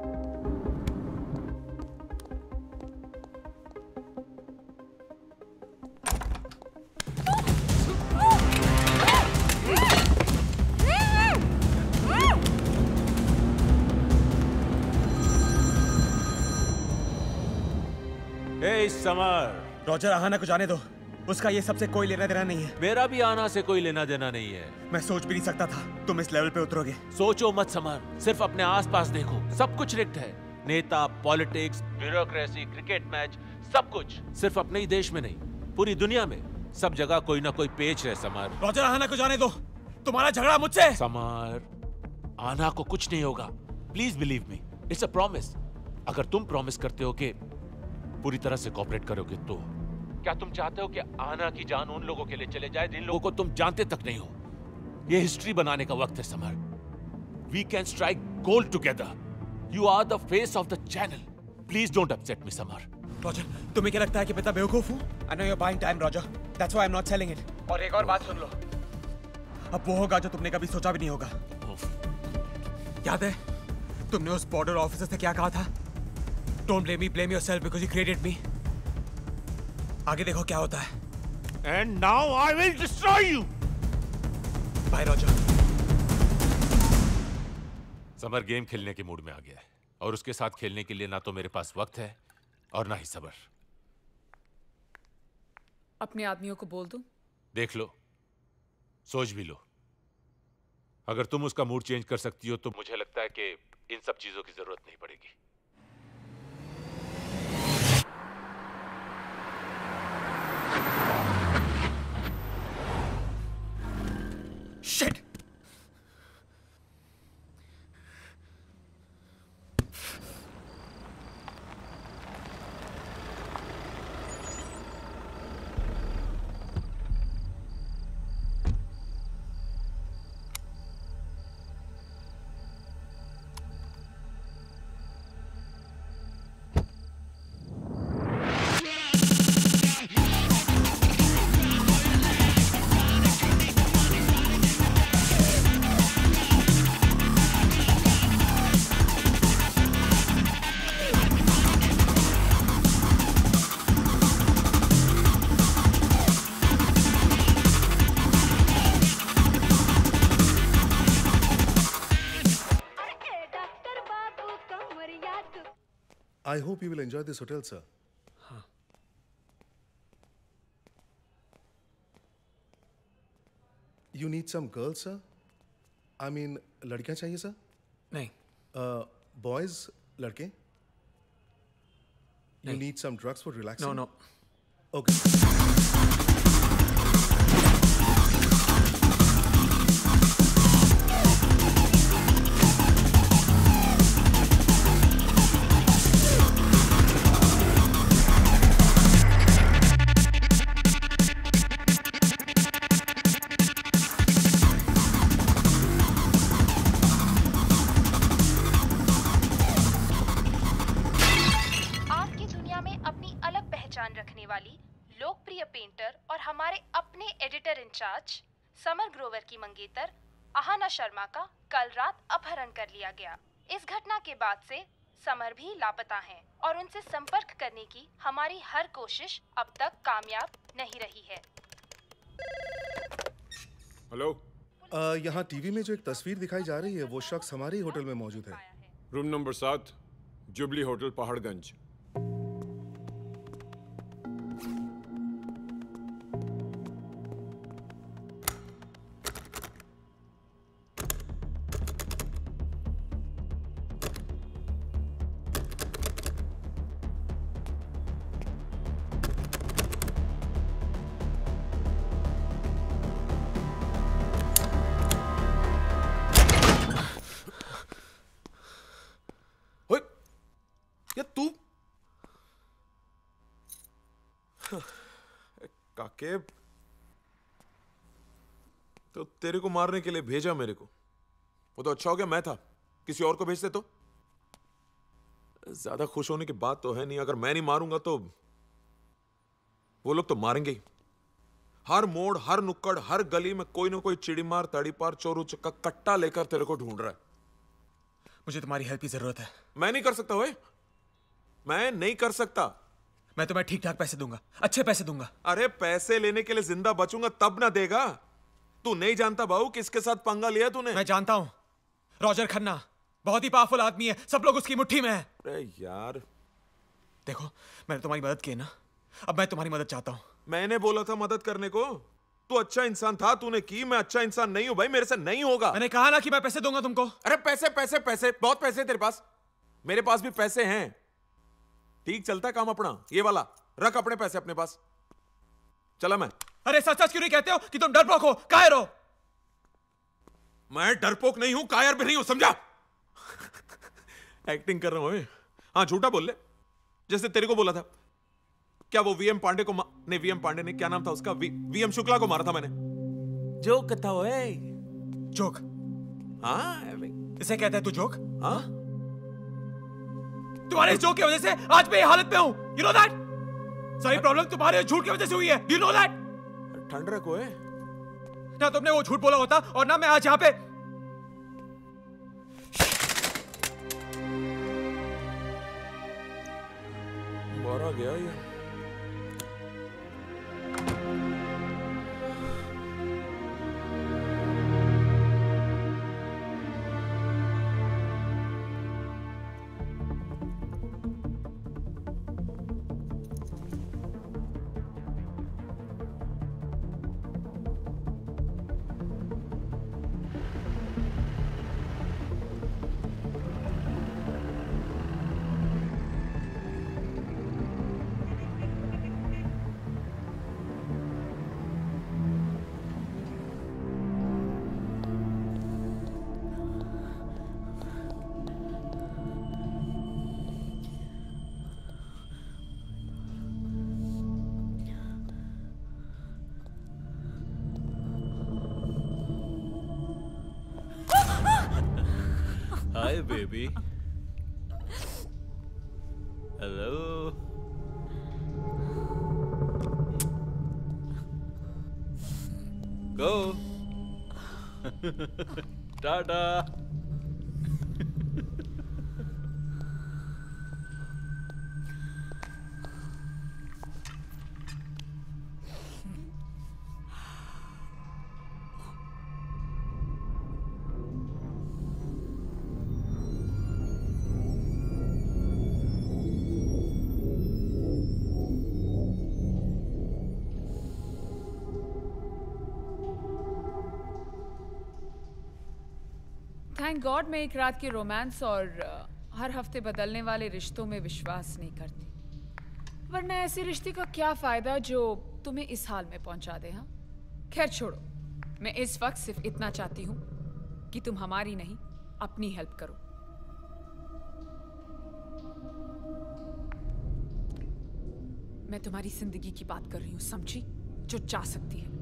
Hey, summer. रॉजर, आहाना को जाने दो। उसका ये सबसे कोई लेना देना नहीं है। मेरा भी आना से कोई लेना देना नहीं है। मैं सोच भी नहीं सकता था तुम इस लेवल पे उतरोगे। सोचो मत समर, सिर्फ अपने आसपास देखो, सब कुछ रिग्ड है। नेता, पॉलिटिक्स, ब्यूरोक्रेसी, क्रिकेट मैच, सब कुछ। सिर्फ अपने ही देश में नहीं, पूरी दुनिया में सब जगह कोई ना कोई पेच है समर। रॉजर, आहाना को जाने दो। तुम्हारा झगड़ा मुझसे। समर, आना को कुछ नहीं होगा। Please believe me, it's a promise. अगर तुम प्रॉमिस करते हो कि पूरी तरह से कोऑपरेट करोगे तो क्या तुम चाहते हो कि आना की जान उन लोगों के लिए चले जाए जिन लोगों को तुम जानते तक नहीं हो? ये हिस्ट्री बनाने का वक्त है Samar. We can strike gold together. You are the face of the channel. Please don't upset me Samar. Roger, तुम्हें क्या लगता है कि मैं बेवकूफ हूँ? I know you're buying time, Roger. That's why I'm not selling it. और एक और बात सुन लो, अब वो होगा जो तुमने कभी सोचा भी नहीं होगा। याद है तुमने उस बॉर्डर ऑफिसर से क्या कहा था? Don't blame me, blame yourself because you created me. आगे देखो क्या होता है। And now I will destroy you. Bye, Roger. Samar game खेलने के मूड में आ गया है और उसके साथ खेलने के लिए ना तो मेरे पास वक्त है और ना ही सब्र। अपने आदमियों को बोल दूं? देख लो, सोच भी लो। अगर तुम उसका मूड चेंज कर सकती हो तो मुझे लगता है कि इन सब चीजों की जरूरत नहीं पड़ेगी। Shit! I hope you will enjoy this hotel, sir. Huh. You need some girls, sir? I mean, लड़कियां चाहिए, sir? नहीं. Uh, boys, लड़के? You need some drugs for relaxing? No, no. Okay. Samar Grover की मंगेतर आहाना शर्मा का कल रात अपहरण कर लिया गया। इस घटना के बाद से समर भी लापता हैं और उनसे संपर्क करने की हमारी हर कोशिश अब तक कामयाब नहीं रही है। हेलो। यहाँ टीवी में जो एक तस्वीर दिखाई जा रही है वो शख्स हमारे ही होटल में मौजूद है। रूम नंबर सात, जुबली होटल, पहाड़गंज। काके, तो तेरे को मारने के लिए भेजा मेरे को, वो तो अच्छा हो गया मैं था, किसी और को भेजते तो। ज्यादा खुश होने की बात तो है नहीं, अगर मैं नहीं मारूंगा तो वो लोग तो मारेंगे ही। हर मोड़, हर नुक्कड़, हर गली में कोई ना कोई चिड़ीमार, तड़ीपार, चोरू चक्का कट्टा लेकर तेरे को ढूंढ रहा है। मुझे तुम्हारी हेल्प की जरूरत है। मैं नहीं कर सकता ओए, मैं नहीं कर सकता। मैं तुम्हें ठीक ठाक पैसे दूंगा, अच्छे पैसे दूंगा। अरे पैसे लेने के लिए जिंदा बचूंगा तब ना देगा। तू नहीं जानता बाबू किसके साथ पंगा लिया तूने। मैं जानता हूं, रॉजर खन्ना बहुत ही पावरफुल आदमी है, सब लोग उसकी मुट्ठी में हैं। अरे यार देखो, मैंने तुम्हारी मदद की ना, अब मैं तुम्हारी मदद चाहता हूं। मैंने बोला था मदद करने को, तू अच्छा इंसान था, तूने की। मैं अच्छा इंसान नहीं हूं भाई, मेरे से नहीं होगा। मैंने कहा ना कि मैं पैसे दूंगा तुमको। अरे पैसे पैसे पैसे, बहुत पैसे तेरे पास, मेरे पास भी पैसे हैं। ठीक चलता काम अपना, ये वाला रख अपने पैसे अपने पास। चला मैं। अरे सच सच क्यों नहीं कहते हो कि तुम डरपोक हो, कायर हो? मैं डरपोक नहीं हूं, कायर भी नहीं हूं, समझा? एक्टिंग कर रहा हूं। हाँ झूठा बोल ले, जैसे तेरे को बोला था। क्या वो वीएम पांडे को, नहीं वीएम पांडे ने, क्या नाम था उसका, वी, वीएम शुक्ला को मारा था मैंने। जोक था वो। जोक? हाँ इसे कहते हैं तू जोक? हाँ। तुम्हारे जोक की वजह से आज मैं हालत में हूं, you know that? सारी प्रॉब्लम तुम्हारे झूठ की वजह से हुई है, do you know that? ठंड रखो है। ना तुमने वो झूठ बोला होता और ना मैं आज यहाँ पे। मारा गया ये। Hi, baby. Hello. Go. Ta-da. Thank God मैं एक रात के रोमांस और uh, हर हफ्ते बदलने वाले रिश्तों में विश्वास नहीं करती, वरना ऐसे रिश्ते का क्या फायदा जो तुम्हें इस हाल में पहुंचा दे। हाँ खैर छोड़ो, मैं इस वक्त सिर्फ इतना चाहती हूँ कि तुम हमारी नहीं अपनी हेल्प करो। मैं तुम्हारी जिंदगी की बात कर रही हूँ, समझी? जो चाह सकती है।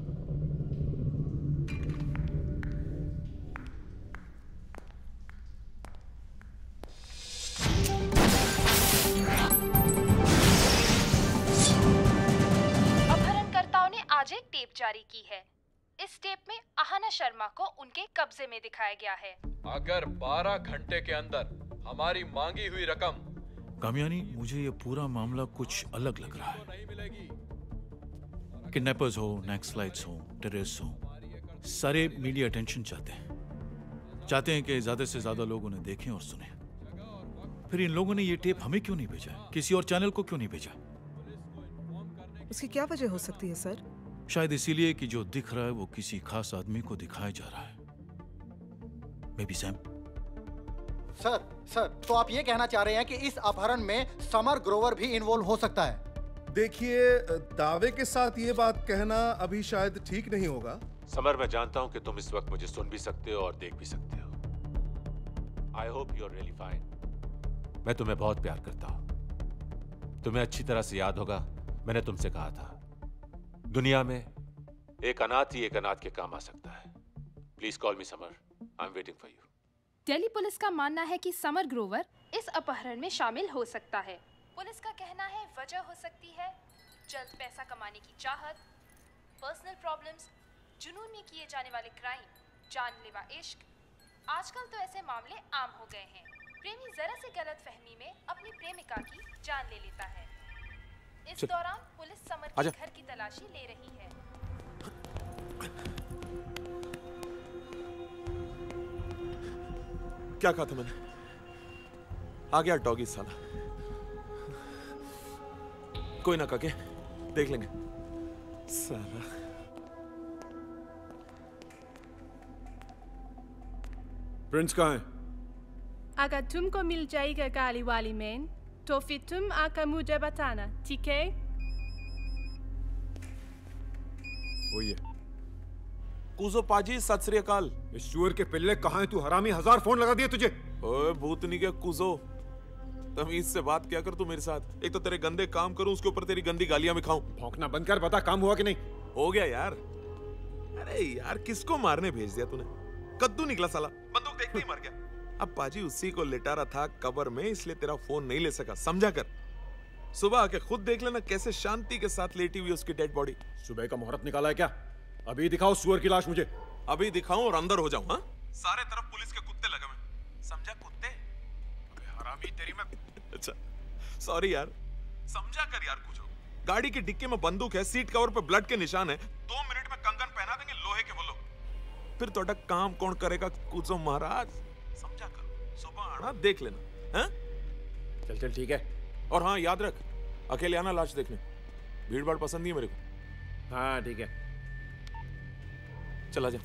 आज एक टेप जारी की है। इस टेप में आहाना शर्मा को उनके कब्जे में दिखाया गया है। अगर बारह घंटे के अंदर हमारी मांगी हुई रकम। कामयानी, मुझे ये पूरा मामला कुछ अलग लग रहा है। किडनैपर्स हो, नक्सलाइट्स हो, टेररिस्ट हो, सारे मीडिया अटेंशन चाहते हैं चाहते हैं कि ज्यादा से ज्यादा लोग उन्हें देखें और सुने। फिर इन लोगों ने ये टेप हमें क्यों नहीं भेजा, किसी और चैनल को क्यों नहीं भेजा? उसकी क्या वजह हो सकती है सर? शायद इसीलिए कि जो दिख रहा है वो किसी खास आदमी को दिखाया जा रहा है। Maybe Sam. Sir sir तो आप ये कहना चाह रहे हैं कि इस अपहरण में समर ग्रोवर भी इन्वॉल्व हो सकता है? देखिए, दावे के साथ ये बात कहना अभी शायद ठीक नहीं होगा। समर, मैं जानता हूं कि तुम इस वक्त मुझे सुन भी सकते हो और देख भी सकते हो। I hope you are really fine. मैं तुम्हें बहुत प्यार करता हूं। तुम्हें अच्छी तरह से याद होगा, मैंने तुमसे कहा था दुनिया में एक अनाथ ही एक अनाथ के काम आ सकता है। Please call me Samar, I am waiting for you. Delhi police का मानना है कि समर ग्रोवर इस अपहरण में शामिल हो सकता है। पुलिस का कहना है वजह हो सकती है जल्द पैसा कमाने की चाहत, पर्सनल प्रॉब्लम्स, जुनून में किए जाने वाले क्राइम, जानलेवा इश्क। आजकल तो ऐसे मामले आम हो गए हैं। प्रेमी जरा से गलत फहमी में अपनी प्रेमिका की जान ले लेता है। इस दौरान पुलिस समर के घर की तलाशी ले रही है। क्या कहा था मैंने? आ गया डॉगी साला। कोई ना काके, देख लेंगे साला। प्रिंस कहाँ है? अगर तुमको मिल जाएगा गाली वाली मैन, तो फिर तुम आकर मुझे बताना, ठीक है? वही है। कूजो पाजी, सत श्री अकाल। इस सुअर के पिल्ले कहाँ है तू? हरामी, हजार फोन लगा दिए तुझे। ओए भूतनी के कूजो, तमीज से बात क्या कर तू मेरे साथ। एक तो तेरे गंदे काम करूं, उसके ऊपर तेरी गंदी गालियां भी खाऊं। भौंकना बंद कर, बता काम हुआ कि नहीं? हो गया यार। अरे यार, किसको मारने भेज दिया तूने? कद्दू निकला साला, बंदूक देखते ही मर गया। अब पाजी उसी को लिटा रहा था कब्र में, इसलिए तेरा फोन नहीं ले सका, समझा कर। सुबह आके खुद देख लेना कैसे शांति के साथ लेटी हुई उसकी डेड बॉडी। सुबह का मुहूर्त निकाला है क्या? अभी दिखाओ सुअर की लाश मुझे। अभी दिखाऊं और अंदर हो जाऊं? हाँ, सारे तरफ पुलिस के कुत्ते लगे हुए, समझा? कुत्ते। अबे हरामी तेरी मैं। अच्छा सॉरी यार, समझा कर यार। कुछ गाड़ी की डिक्की में बंदूक है, सीट कवर पे ब्लड के निशान है। दो मिनट में कंगन पहना देंगे लोहे के वो लोग। फिर थोड़ा काम कौन करेगा कुछ महाराज, समझा कर। सुबह आना, देख लेना। हैं? चल चल ठीक है। और हाँ याद रख, अकेले आना लाश देखने, भीड़ भाड़ पसंद नहीं है मेरे को। हाँ ठीक है, चला जा।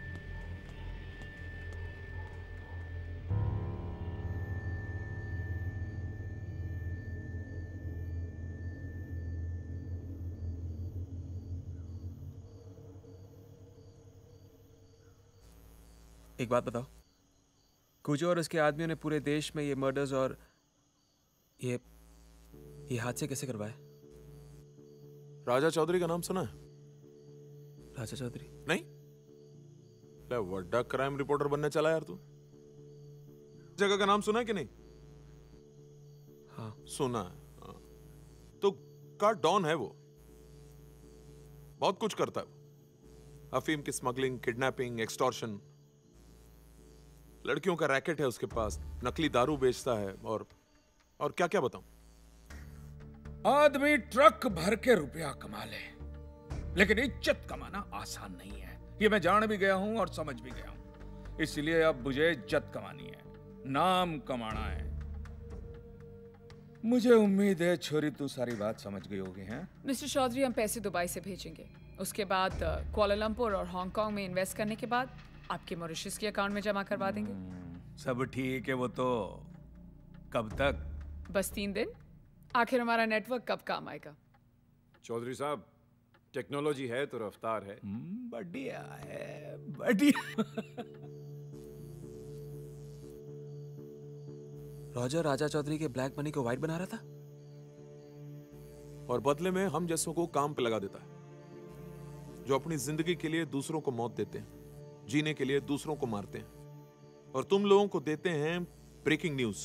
एक बात बताओ, कुजो और उसके आदमियों ने पूरे देश में ये मर्डर्स और ये ये हादसे कैसे करवाए? राजा चौधरी का नाम सुना है? राजा चौधरी? नहीं? ले वड्डा क्राइम रिपोर्टर बनने चला यार तू। जगह का नाम सुना है कि नहीं? हाँ सुना है। हाँ। तो का डॉन है वो, बहुत कुछ करता है वो। अफीम की स्मगलिंग, किडनैपिंग, एक्सटॉर्शन, लड़कियों का रैकेट है उसके पास, नकली दारू बेचता है और और क्या क्या बताऊं। आदमी ट्रक भर के रुपया कमा ले, लेकिन इज्जत कमाना आसान नहीं है। ये मैं जान भी गया हूं और समझ भी गया हूं। इसलिए अब मुझे इज्जत कमानी है, नाम कमाना है। मुझे उम्मीद है छोरी तू सारी बात समझ गई होगी। हैं मिस्टर चौधरी, हम पैसे दुबई से भेजेंगे, उसके बाद कुआलालंपुर और हांगकांग में इन्वेस्ट करने के बाद आपके मॉरिशस के अकाउंट में जमा करवा देंगे। सब ठीक है, वो तो कब तक? बस तीन दिन। आखिर हमारा नेटवर्क कब काम आएगा? चौधरी साहब, टेक्नोलॉजी है तो रफ्तार है। बढ़िया है, बढ़िया। रॉजर राजा चौधरी के ब्लैक मनी को व्हाइट बना रहा था और बदले में हम जैसों को काम पे लगा देता है, जो अपनी जिंदगी के लिए दूसरों को मौत देते हैं, जीने के लिए दूसरों को मारते हैं, और तुम लोगों को देते हैं ब्रेकिंग न्यूज।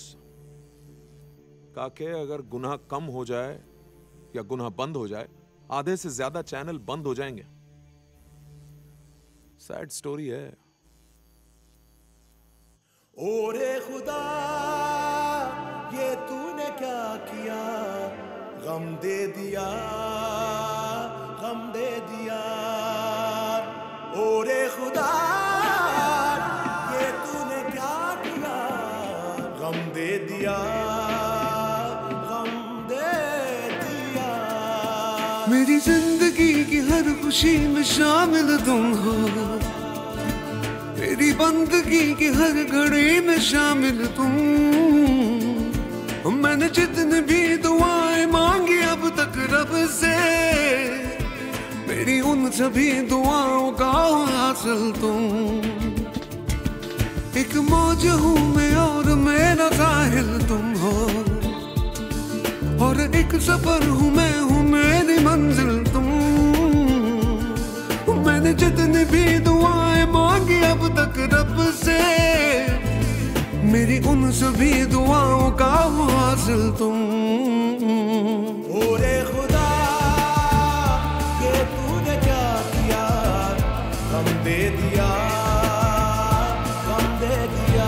काके अगर गुनाह कम हो जाए या गुनाह बंद हो जाए, आधे से ज्यादा चैनल बंद हो जाएंगे। सैड स्टोरी है। ओरे खुदा ये तूने क्या किया, गम दे दिया, गम दे दिया। ओरे खुदा ये तूने क्या किया, गम दे दिया, गम दे दिया। मेरी जिंदगी की हर खुशी में शामिल तुम हो, मेरी बंदगी की हर घड़ी में शामिल तुम। मैंने जितने भी दुआएं मांगी अब तक रब से, मेरी उन सभी दुआओं का हासिल तुम। एक मौज हूँ मैं और मेरा साहिल तुम हो, और एक सफर हूँ मैं हूँ मेरी मंजिल तुम। मैंने जितनी भी दुआएं मांगी अब तक रब से, मेरी उन सभी दुआओं का हासिल तुम। ओरे खुदा ये तूने क्या किया, गम दे दिया, गम दे दिया।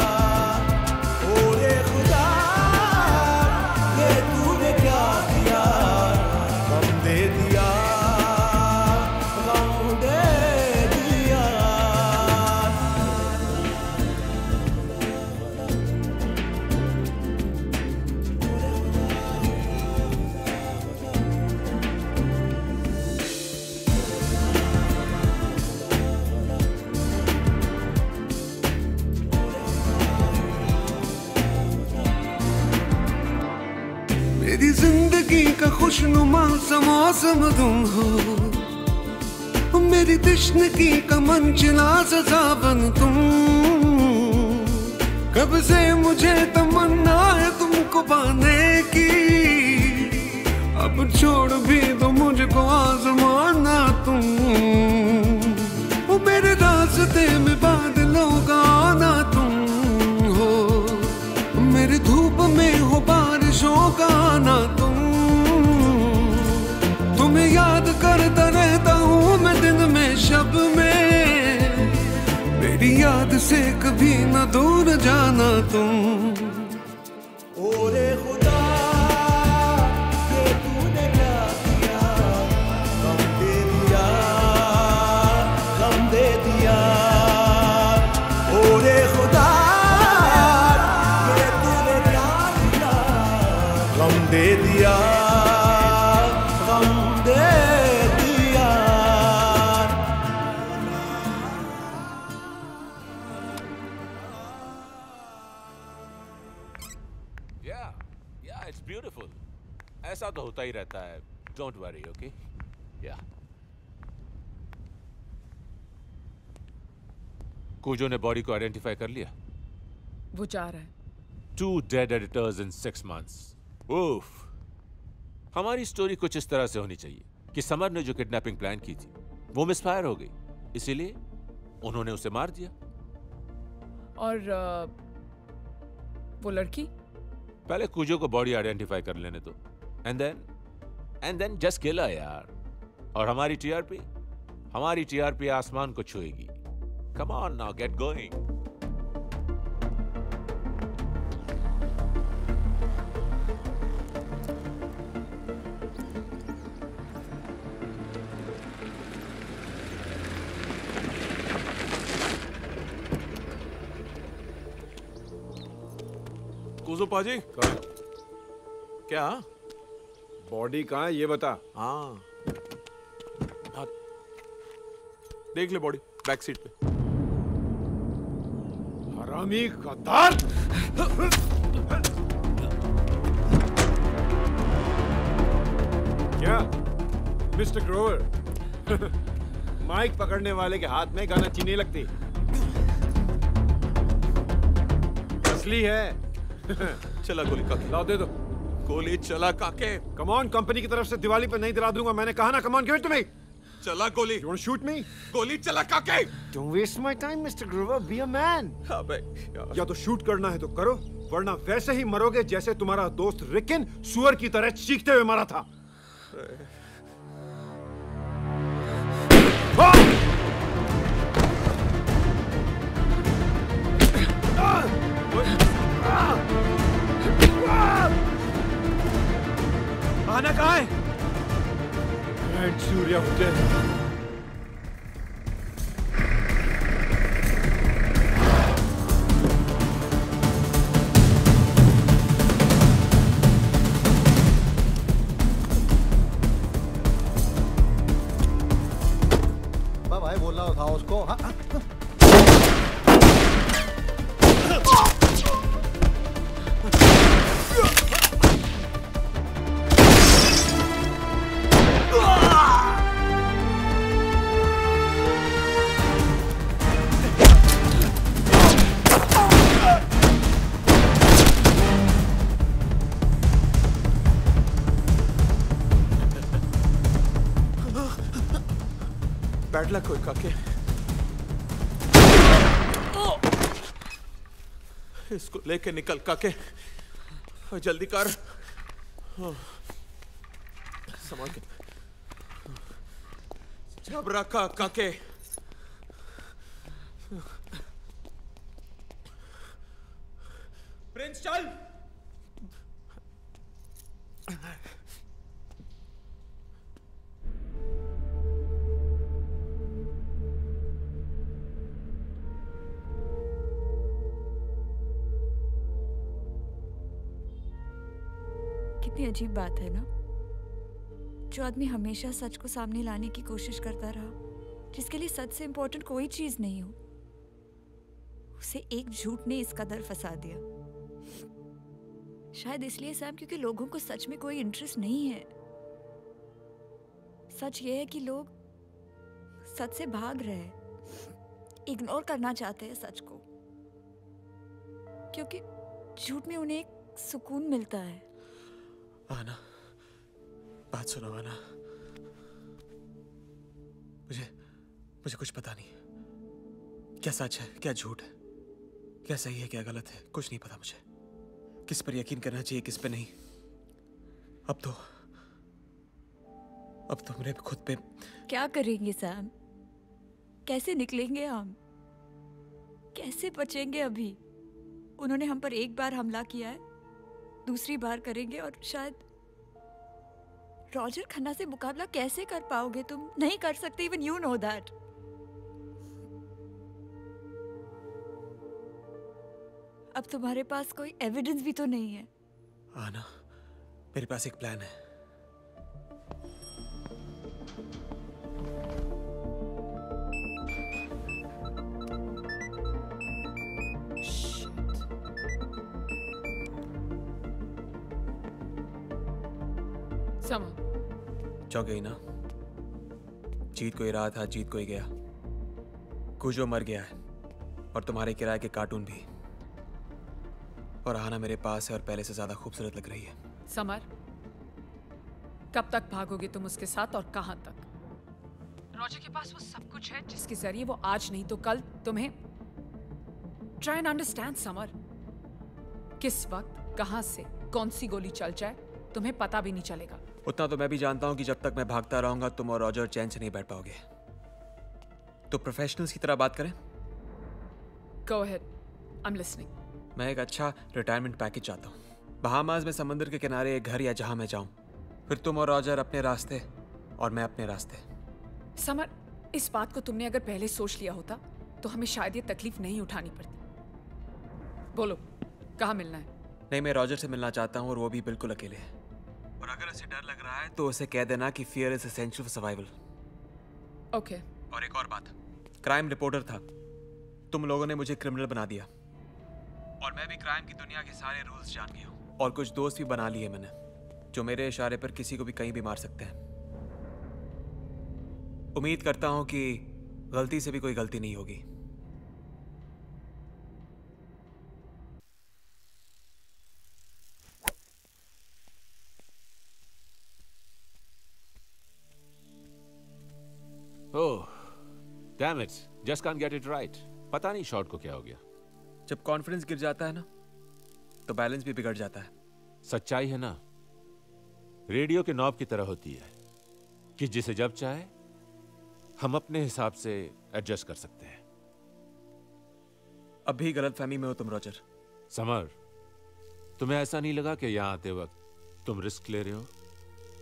ओरे खुदा ये तूने क्या किया, गम दे दिया, मेरी जिंदगी का खुशनुमा सा मौसम तुम हो, मेरी तश्नगी का मंजिला सा सावन तुम। कब से मुझे तमन्ना है तुमको पाने की, अब छोड़ भी दो मुझको आजमाना तुम। वो मेरे रास्ते में बादलों का आना तुम हो, मेरी धूप में हो बारिशों का आना तुम। तुम्हें याद करता रहता हूँ मैं दिन में शब में, मेरी याद से कभी न दूर जाना तुम। ओरे खुदा ये तूने क्या किया, गम दे दिया, गम दे दिया। ओरे खुदा गम दे दिया, गम दे दिया। Yeah, yeah, it's beautiful. ऐसा तो होता ही रहता है. Don't worry, okay? Yeah. कूजो ने बॉडी को आइडेंटिफाई कर लिया. वो जा रहा है. Two dead editors in six months. Oof. हमारी स्टोरी कुछ इस तरह से होनी चाहिए कि समर ने जो किडनैपिंग प्लान की थी वो मिसफायर हो गई, इसीलिए उन्होंने उसे मार दिया. और आ, वो लड़की? पहले कूजो को बॉडी आइडेंटिफाई कर लेने दो, and then and then just kill her यार. और हमारी टीआरपी हमारी टीआरपी आसमान को छुएगी. Come on now, get going. Cujo paaji, क्या बॉडी कहाँ है ये बता. हाँ हाँ देख ले बॉडी बैक सीट पे. हरामी गद्दार. क्या मिस्टर ग्रोवर, माइक पकड़ने वाले के हाथ में गाना चीनी लगती. असली है. चला गोली काके. लाओ दे दो. गोली चला काके. कम ऑन, कंपनी की तरफ से दिवाली पर नहीं दिला दूंगा. मैंने कहा ना. Come on, give it to me. चला गोली. You want to shoot me? गोली चला काके. Don't waste my time, Mister Grover. Be a man. अबे या तो शूट करना है तो करो, वरना वैसे ही मरोगे जैसे तुम्हारा दोस्त रिकिन सुअर की तरह चीखते हुए मरा था. Ah! आना कहाँ है? Grand Surya hotel. भाई बोलना उठाओ उसको। हाँ, हाँ, हाँ। बैड लक कोई काके। इसको लेके निकल काके, जल्दी कर। संभाल के। जब रखा काके। प्रिंस चल। कितनी अजीब बात है ना, जो आदमी हमेशा सच को सामने लाने की कोशिश करता रहा, जिसके लिए सच से इंपॉर्टेंट कोई चीज नहीं हो, उसे एक झूठ ने इस कदर फंसा दिया। शायद इसलिए सैम, क्योंकि लोगों को सच में कोई इंटरेस्ट नहीं है। सच ये है कि लोग सच से भाग रहे हैं, इग्नोर करना चाहते हैं सच को, क्योंकि झूठ में उन्हें एक सुकून मिलता है। आना, बात सुनो आना। मुझे मुझे कुछ पता नहीं, क्या सच है क्या झूठ है, क्या सही है क्या गलत है, कुछ नहीं पता मुझे। किस पर यकीन करना चाहिए किस पे नहीं। अब तो अब तो मेरे खुद पे। क्या करेंगे सैम? कैसे निकलेंगे हम? कैसे बचेंगे? अभी उन्होंने हम पर एक बार हमला किया है, दूसरी बार करेंगे, और शायद रॉजर खन्ना से मुकाबला कैसे कर पाओगे तुम? नहीं कर सकते, इवन यू नो दैट। अब तुम्हारे पास कोई एविडेंस भी तो नहीं है। आना, मेरे पास एक प्लान है। चौंक गई ना? जीत को ही रहा था, जीत को ही गया। कुजो मर गया है, और तुम्हारे किराए के कार्टून भी। और आना मेरे पास है, और पहले से ज्यादा खूबसूरत लग रही है। समर, कब तक भागोगे तुम उसके साथ, और कहां तक? रॉजर के पास वो सब कुछ है जिसके जरिए वो आज नहीं तो कल तुम्हें। ट्राई एंड अंडरस्टैंड समर, किस वक्त कहां से कौन सी गोली चल जाए तुम्हें पता भी नहीं चलेगा। उतना तो मैं भी जानता हूं कि जब तक मैं भागता रहूंगा तुम और रॉजर चैन से नहीं बैठ पाओगे। तो प्रोफेशनल्स की तरह बात करें? Go ahead, I'm listening. मैं एक अच्छा रिटायरमेंट पैकेज चाहता हूँ। बहामास में समंदर के किनारे एक घर, या जहां मैं जाऊं। फिर तुम और रॉजर अपने रास्ते और मैं अपने रास्ते। समर, इस बात को तुमने अगर पहले सोच लिया होता तो हमें शायद ये तकलीफ नहीं उठानी पड़ती। बोलो, कहाँ मिलना है? नहीं, मैं रॉजर से मिलना चाहता हूँ, और वो भी बिल्कुल अकेले है। और अगर उसे डर लग रहा है तो उसे कह देना कि fear is essential for survival. Okay. और एक और बात, क्राइम रिपोर्टर था, तुम लोगों ने मुझे क्रिमिनल बना दिया, और मैं भी क्राइम की दुनिया के सारे रूल्स जान गया हूँ। और कुछ दोस्त भी बना लिए मैंने, जो मेरे इशारे पर किसी को भी कहीं भी मार सकते हैं। उम्मीद करता हूँ कि गलती से भी कोई गलती नहीं होगी। Oh, damn it. Just can't get it right. पता नहीं शॉट को क्या हो गया। जब कॉन्फिडेंस गिर जाता है ना, तो बैलेंस भी बिगड़ जाता है। सच्चाई है ना, रेडियो के नॉब की तरह होती है कि जिसे जब चाहे हम अपने हिसाब से एडजस्ट कर सकते हैं। अब भी गलतफहमी में हो तुम रॉजर। समर, तुम्हें ऐसा नहीं लगा कि यहां आते वक्त तुम रिस्क ले रहे हो?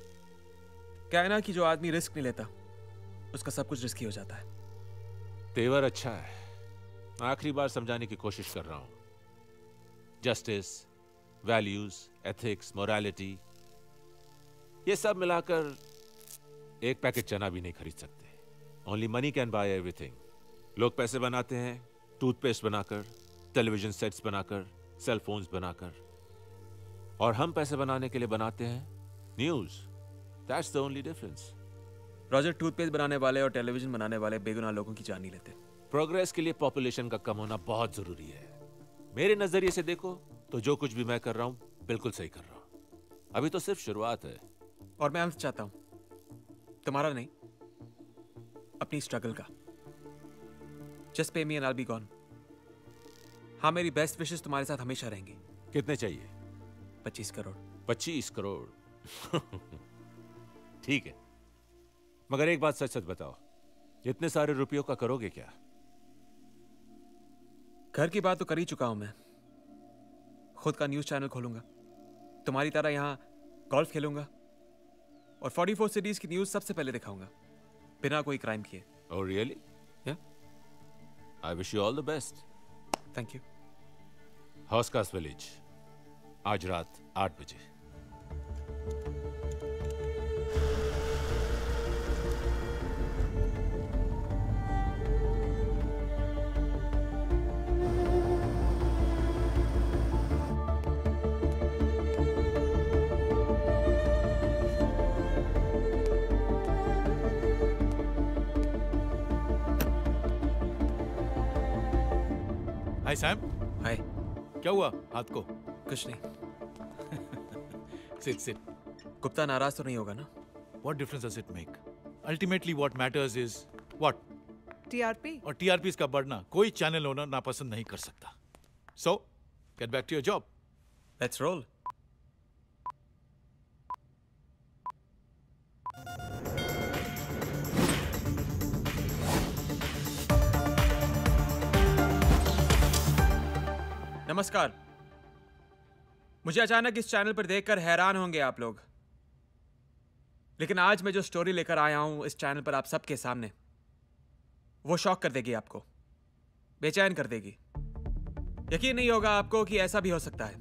क्या है ना कि जो आदमी रिस्क नहीं लेता उसका सब कुछ रिस्की हो जाता है। तेवर अच्छा है, आखिरी बार समझाने की कोशिश कर रहा हूं। जस्टिस, वैल्यूज, एथिक्स, मोरालिटी, ये सब मिलाकर एक पैकेट चना भी नहीं खरीद सकते। Only money can buy everything. लोग पैसे बनाते हैं टूथपेस्ट बनाकर, टेलीविजन सेट्स बनाकर, सेल फोन्स बनाकर, और हम पैसे बनाने के लिए बनाते हैं news. That's the only difference. Roger, toothpaste बनाने वाले और टेलीविजन बनाने वाले बेगुनाह लोगों की जान नहीं लेते। प्रोग्रेस के लिए पॉपुलेशन का कम होना बहुत जरूरी है। मेरे नजरिए से देखो तो जो कुछ भी मैं कर रहा हूं बिल्कुल सही कर रहा हूं। अभी तो सिर्फ शुरुआत है। और मैं अंत चाहता हूं, तुम्हारा नहीं, अपनी स्ट्रगल का। Just pay me and I will be gone. हाँ, मेरी बेस्ट विशेस तुम्हारे साथ हमेशा रहेंगी। कितने चाहिए? पच्चीस करोड़। पच्चीस करोड़ ठीक है, मगर एक बात सच सच बताओ, इतने सारे रुपयों का करोगे क्या? घर की बात तो कर ही चुका हूं मैं। खुद का न्यूज चैनल खोलूंगा, तुम्हारी तरह यहां गोल्फ खेलूंगा और चौवालीस सिटीज की न्यूज सबसे पहले दिखाऊंगा बिना कोई क्राइम किए। Oh really? Yeah. I wish you all the best. Thank you. हॉस्कास विलेज, आज रात आठ बजे। Hi Sam. हाय। क्या हुआ हाथ को? कुछ नहीं। Sit sit. गुप्ता नाराज तो नहीं होगा ना? What difference does it make? Ultimately what matters is what? TRP. और टीआरपी का बढ़ना कोई चैनल ओनर नापसंद नहीं कर सकता। So, get back to your job. Let's roll. नमस्कार। मुझे अचानक इस चैनल पर देखकर हैरान होंगे आप लोग, लेकिन आज मैं जो स्टोरी लेकर आया हूं इस चैनल पर आप सबके सामने, वो शॉक कर देगी आपको, बेचैन कर देगी। यकीन नहीं होगा आपको कि ऐसा भी हो सकता है।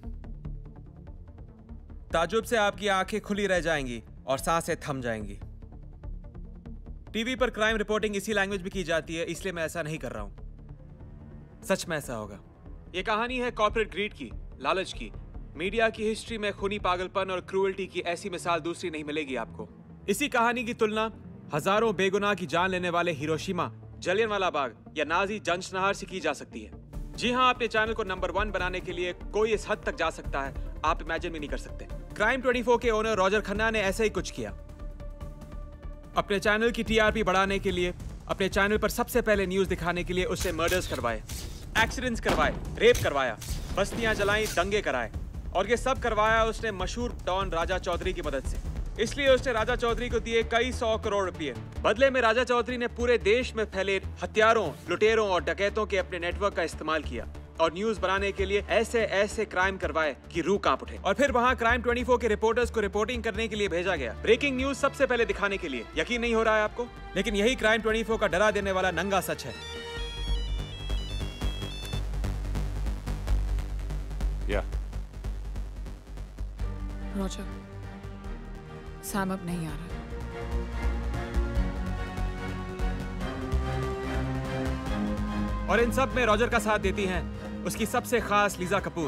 ताजुब से आपकी आंखें खुली रह जाएंगी और सांसें थम जाएंगी। टीवी पर क्राइम रिपोर्टिंग इसी लैंग्वेज में की जाती है, इसलिए मैं ऐसा नहीं कर रहा हूं। सच में ऐसा होगा। ये कहानी है कॉर्पोरेट ग्रीड की, लालच की। मीडिया की हिस्ट्री में खूनी पागलपन और क्रूअल्टी की ऐसी मिसाल दूसरी नहीं मिलेगी आपको। इसी कहानी की तुलना हजारों बेगुनाह की जान लेने वाले हिरोशिमा, जलियांवाला बाग या नाजी जंशनहार से की जा सकती है। जी हाँ, अपने चैनल को नंबर वन बनाने के लिए कोई इस हद तक जा सकता है, आप इमेजिन भी नहीं कर सकते। क्राइम चौबीस के ओनर रॉजर खन्ना ने ऐसा ही कुछ किया। अपने चैनल की टीआरपी बढ़ाने के लिए, अपने चैनल पर सबसे पहले न्यूज दिखाने के लिए उसने मर्डर्स करवाए, एक्सीडेंट्स करवाए, रेप करवाया, बस्तियां जलाई, दंगे कराए, और ये सब करवाया उसने मशहूर डॉन राजा चौधरी की मदद से। इसलिए उसने राजा चौधरी को दिए कई सौ करोड़ रुपए। बदले में राजा चौधरी ने पूरे देश में फैले हत्यारों, लुटेरों और डकैतों के अपने नेटवर्क का इस्तेमाल किया और न्यूज बनाने के लिए ऐसे ऐसे क्राइम करवाए कि रूह कांप उठे। और फिर वहां क्राइम चौबीस के रिपोर्टर्स को रिपोर्टिंग करने के लिए भेजा गया, ब्रेकिंग न्यूज सबसे पहले दिखाने के लिए। यकीन नहीं हो रहा है आपको, लेकिन यही क्राइम चौबीस का डरा देने वाला नंगा सच है। या रॉजर, सैम अब नहीं आ रहा। और इन सब में रॉजर का साथ देती हैं उसकी सबसे खास लीजा कपूर।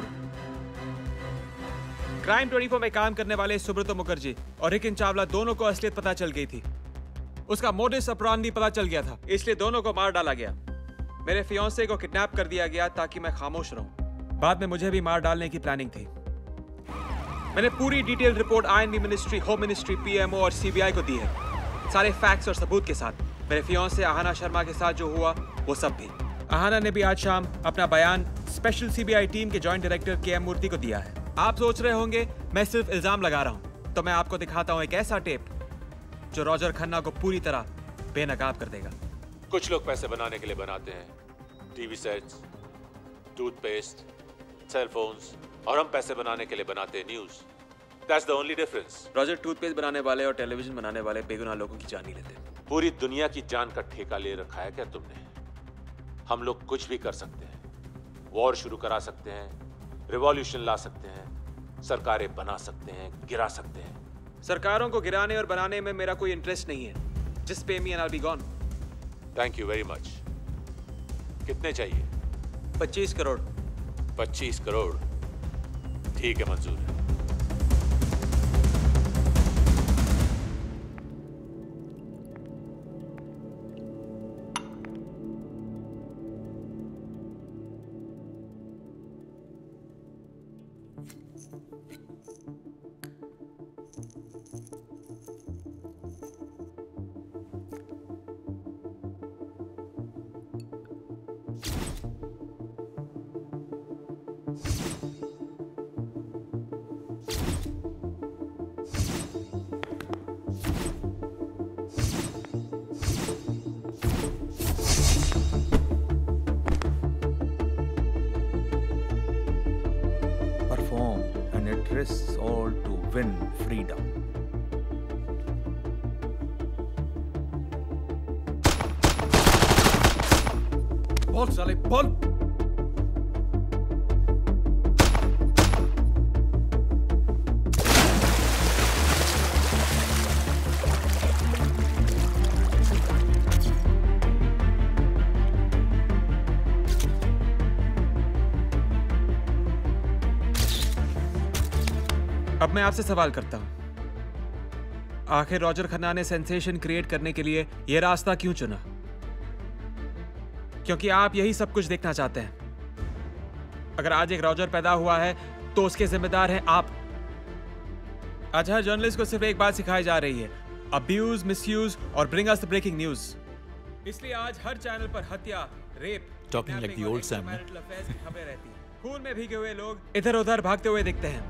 क्राइम चौबीस में काम करने वाले सुब्रतो मुखर्जी और रिकिन चावला दोनों को असलियत पता चल गई थी। उसका मोडिस ऑपरेंडी पता चल गया था, इसलिए दोनों को मार डाला गया। मेरे फियांसे को किडनैप कर दिया गया ताकि मैं खामोश रहूं। बाद में मुझे भी मार डालने की प्लानिंग थी। मैंने पूरी detail report INB ministry, home ministry, PMO और सीबीआई को दी है, सारे फैक्ट्स और सबूत के साथ। मेरे फियांसे आहाना शर्मा के साथ जो हुआ वो सब भी। आहाना ने भी आज शाम अपना बयान स्पेशल सीबीआई टीम के joint director K M Murthy को दिया है। आप सोच रहे होंगे मैं सिर्फ इल्जाम लगा रहा हूं, तो मैं आपको दिखाता हूं एक ऐसा टेप जो रॉजर खन्ना को पूरी तरह बेनकाब कर देगा। कुछ लोग पैसे बनाने के लिए बनाते हैं TV sets, toothpaste, cell phones, और हम पैसे बनाने के लिए बनाते हैं news. That's the only difference. Roger toothpaste बनाने वाले और टेलीविजन बनाने वाले बेगुनाह लोगों की जान नहीं लेते। पूरी दुनिया की जान का ठेका ले रखा है क्या तुमने? हम लोग कुछ भी कर सकते हैं, वॉर शुरू करा सकते हैं, रिवॉल्यूशन ला सकते हैं, सरकारें बना सकते हैं, गिरा सकते हैं। सरकारों को गिराने और बनाने में मेरा कोई इंटरेस्ट नहीं है। Just pay me and I'll be gone. Thank you very much. कितने चाहिए? पच्चीस करोड़। पच्चीस करोड़ ठीक है, मंजूर है। Perform and it risks all to win freedom. बोल साले बोल। अब मैं आपसे सवाल करता हूं, आखिर रॉजर खन्ना ने सेंसेशन क्रिएट करने के लिए यह रास्ता क्यों चुना? क्योंकि आप यही सब कुछ देखना चाहते हैं। अगर आज एक रॉजर पैदा हुआ है तो उसके जिम्मेदार हैं आप। आज हर जर्नलिस्ट को सिर्फ एक बात सिखाई जा रही है, अब्यूज, मिसयूज और bring us the breaking news. इसलिए आज हर चैनल पर हत्या, rape, Talking like the old Sam, ना? खबरें रहती हैं। खून में भीगे हुए लोग इधर उधर भागते हुए दिखते हैं।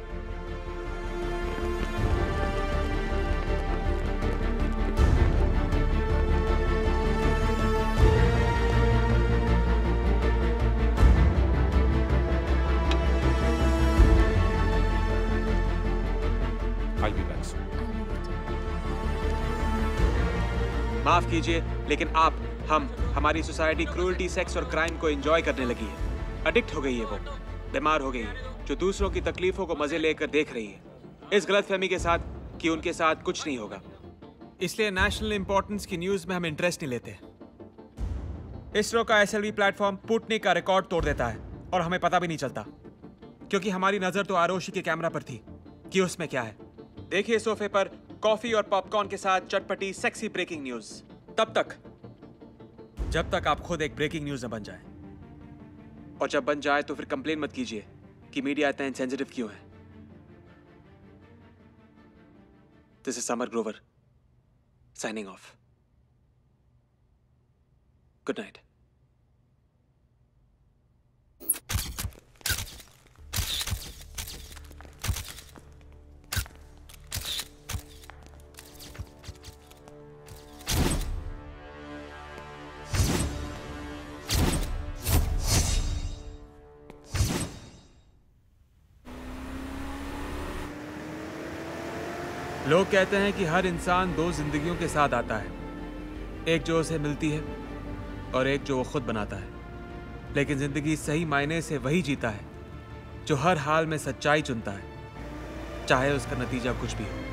I'll be back soon. माफ कीजिए, लेकिन आप, हम, हमारी सोसाइटी क्रूरटी, सेक्स और क्राइम को एंजॉय करने लगी है। एडिक्ट हो गई है, वो बीमार हो गई है, जो दूसरों की तकलीफों को मजे लेकर देख रही है, इस गलतफहमी के साथ कि उनके साथ कुछ नहीं होगा। इसलिए नेशनल इंपॉर्टेंस की न्यूज में हम इंटरेस्ट नहीं लेते। इसरो का एसएलवी प्लेटफॉर्म पुटनिक का रिकॉर्ड तोड़ देता है और हमें पता भी नहीं चलता, क्योंकि हमारी नजर तो आरोशी के कैमरा पर थी कि उसमें क्या है। देखिए सोफे पर कॉफी और पॉपकॉर्न के साथ चटपटी सेक्सी ब्रेकिंग न्यूज, तब तक जब तक आप खुद एक ब्रेकिंग न्यूज न बन जाए। और जब बन जाए तो फिर कंप्लेन मत कीजिए कि मीडिया इतना इनसेंसिटिव क्यों है। This is Samar Grover signing off. Good night. लोग कहते हैं कि हर इंसान दो जिंदगियों के साथ आता है, एक जो उसे मिलती है और एक जो वो खुद बनाता है। लेकिन जिंदगी सही मायने से वही जीता है जो हर हाल में सच्चाई चुनता है, चाहे उसका नतीजा कुछ भी हो।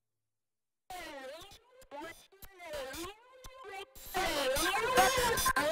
Oh,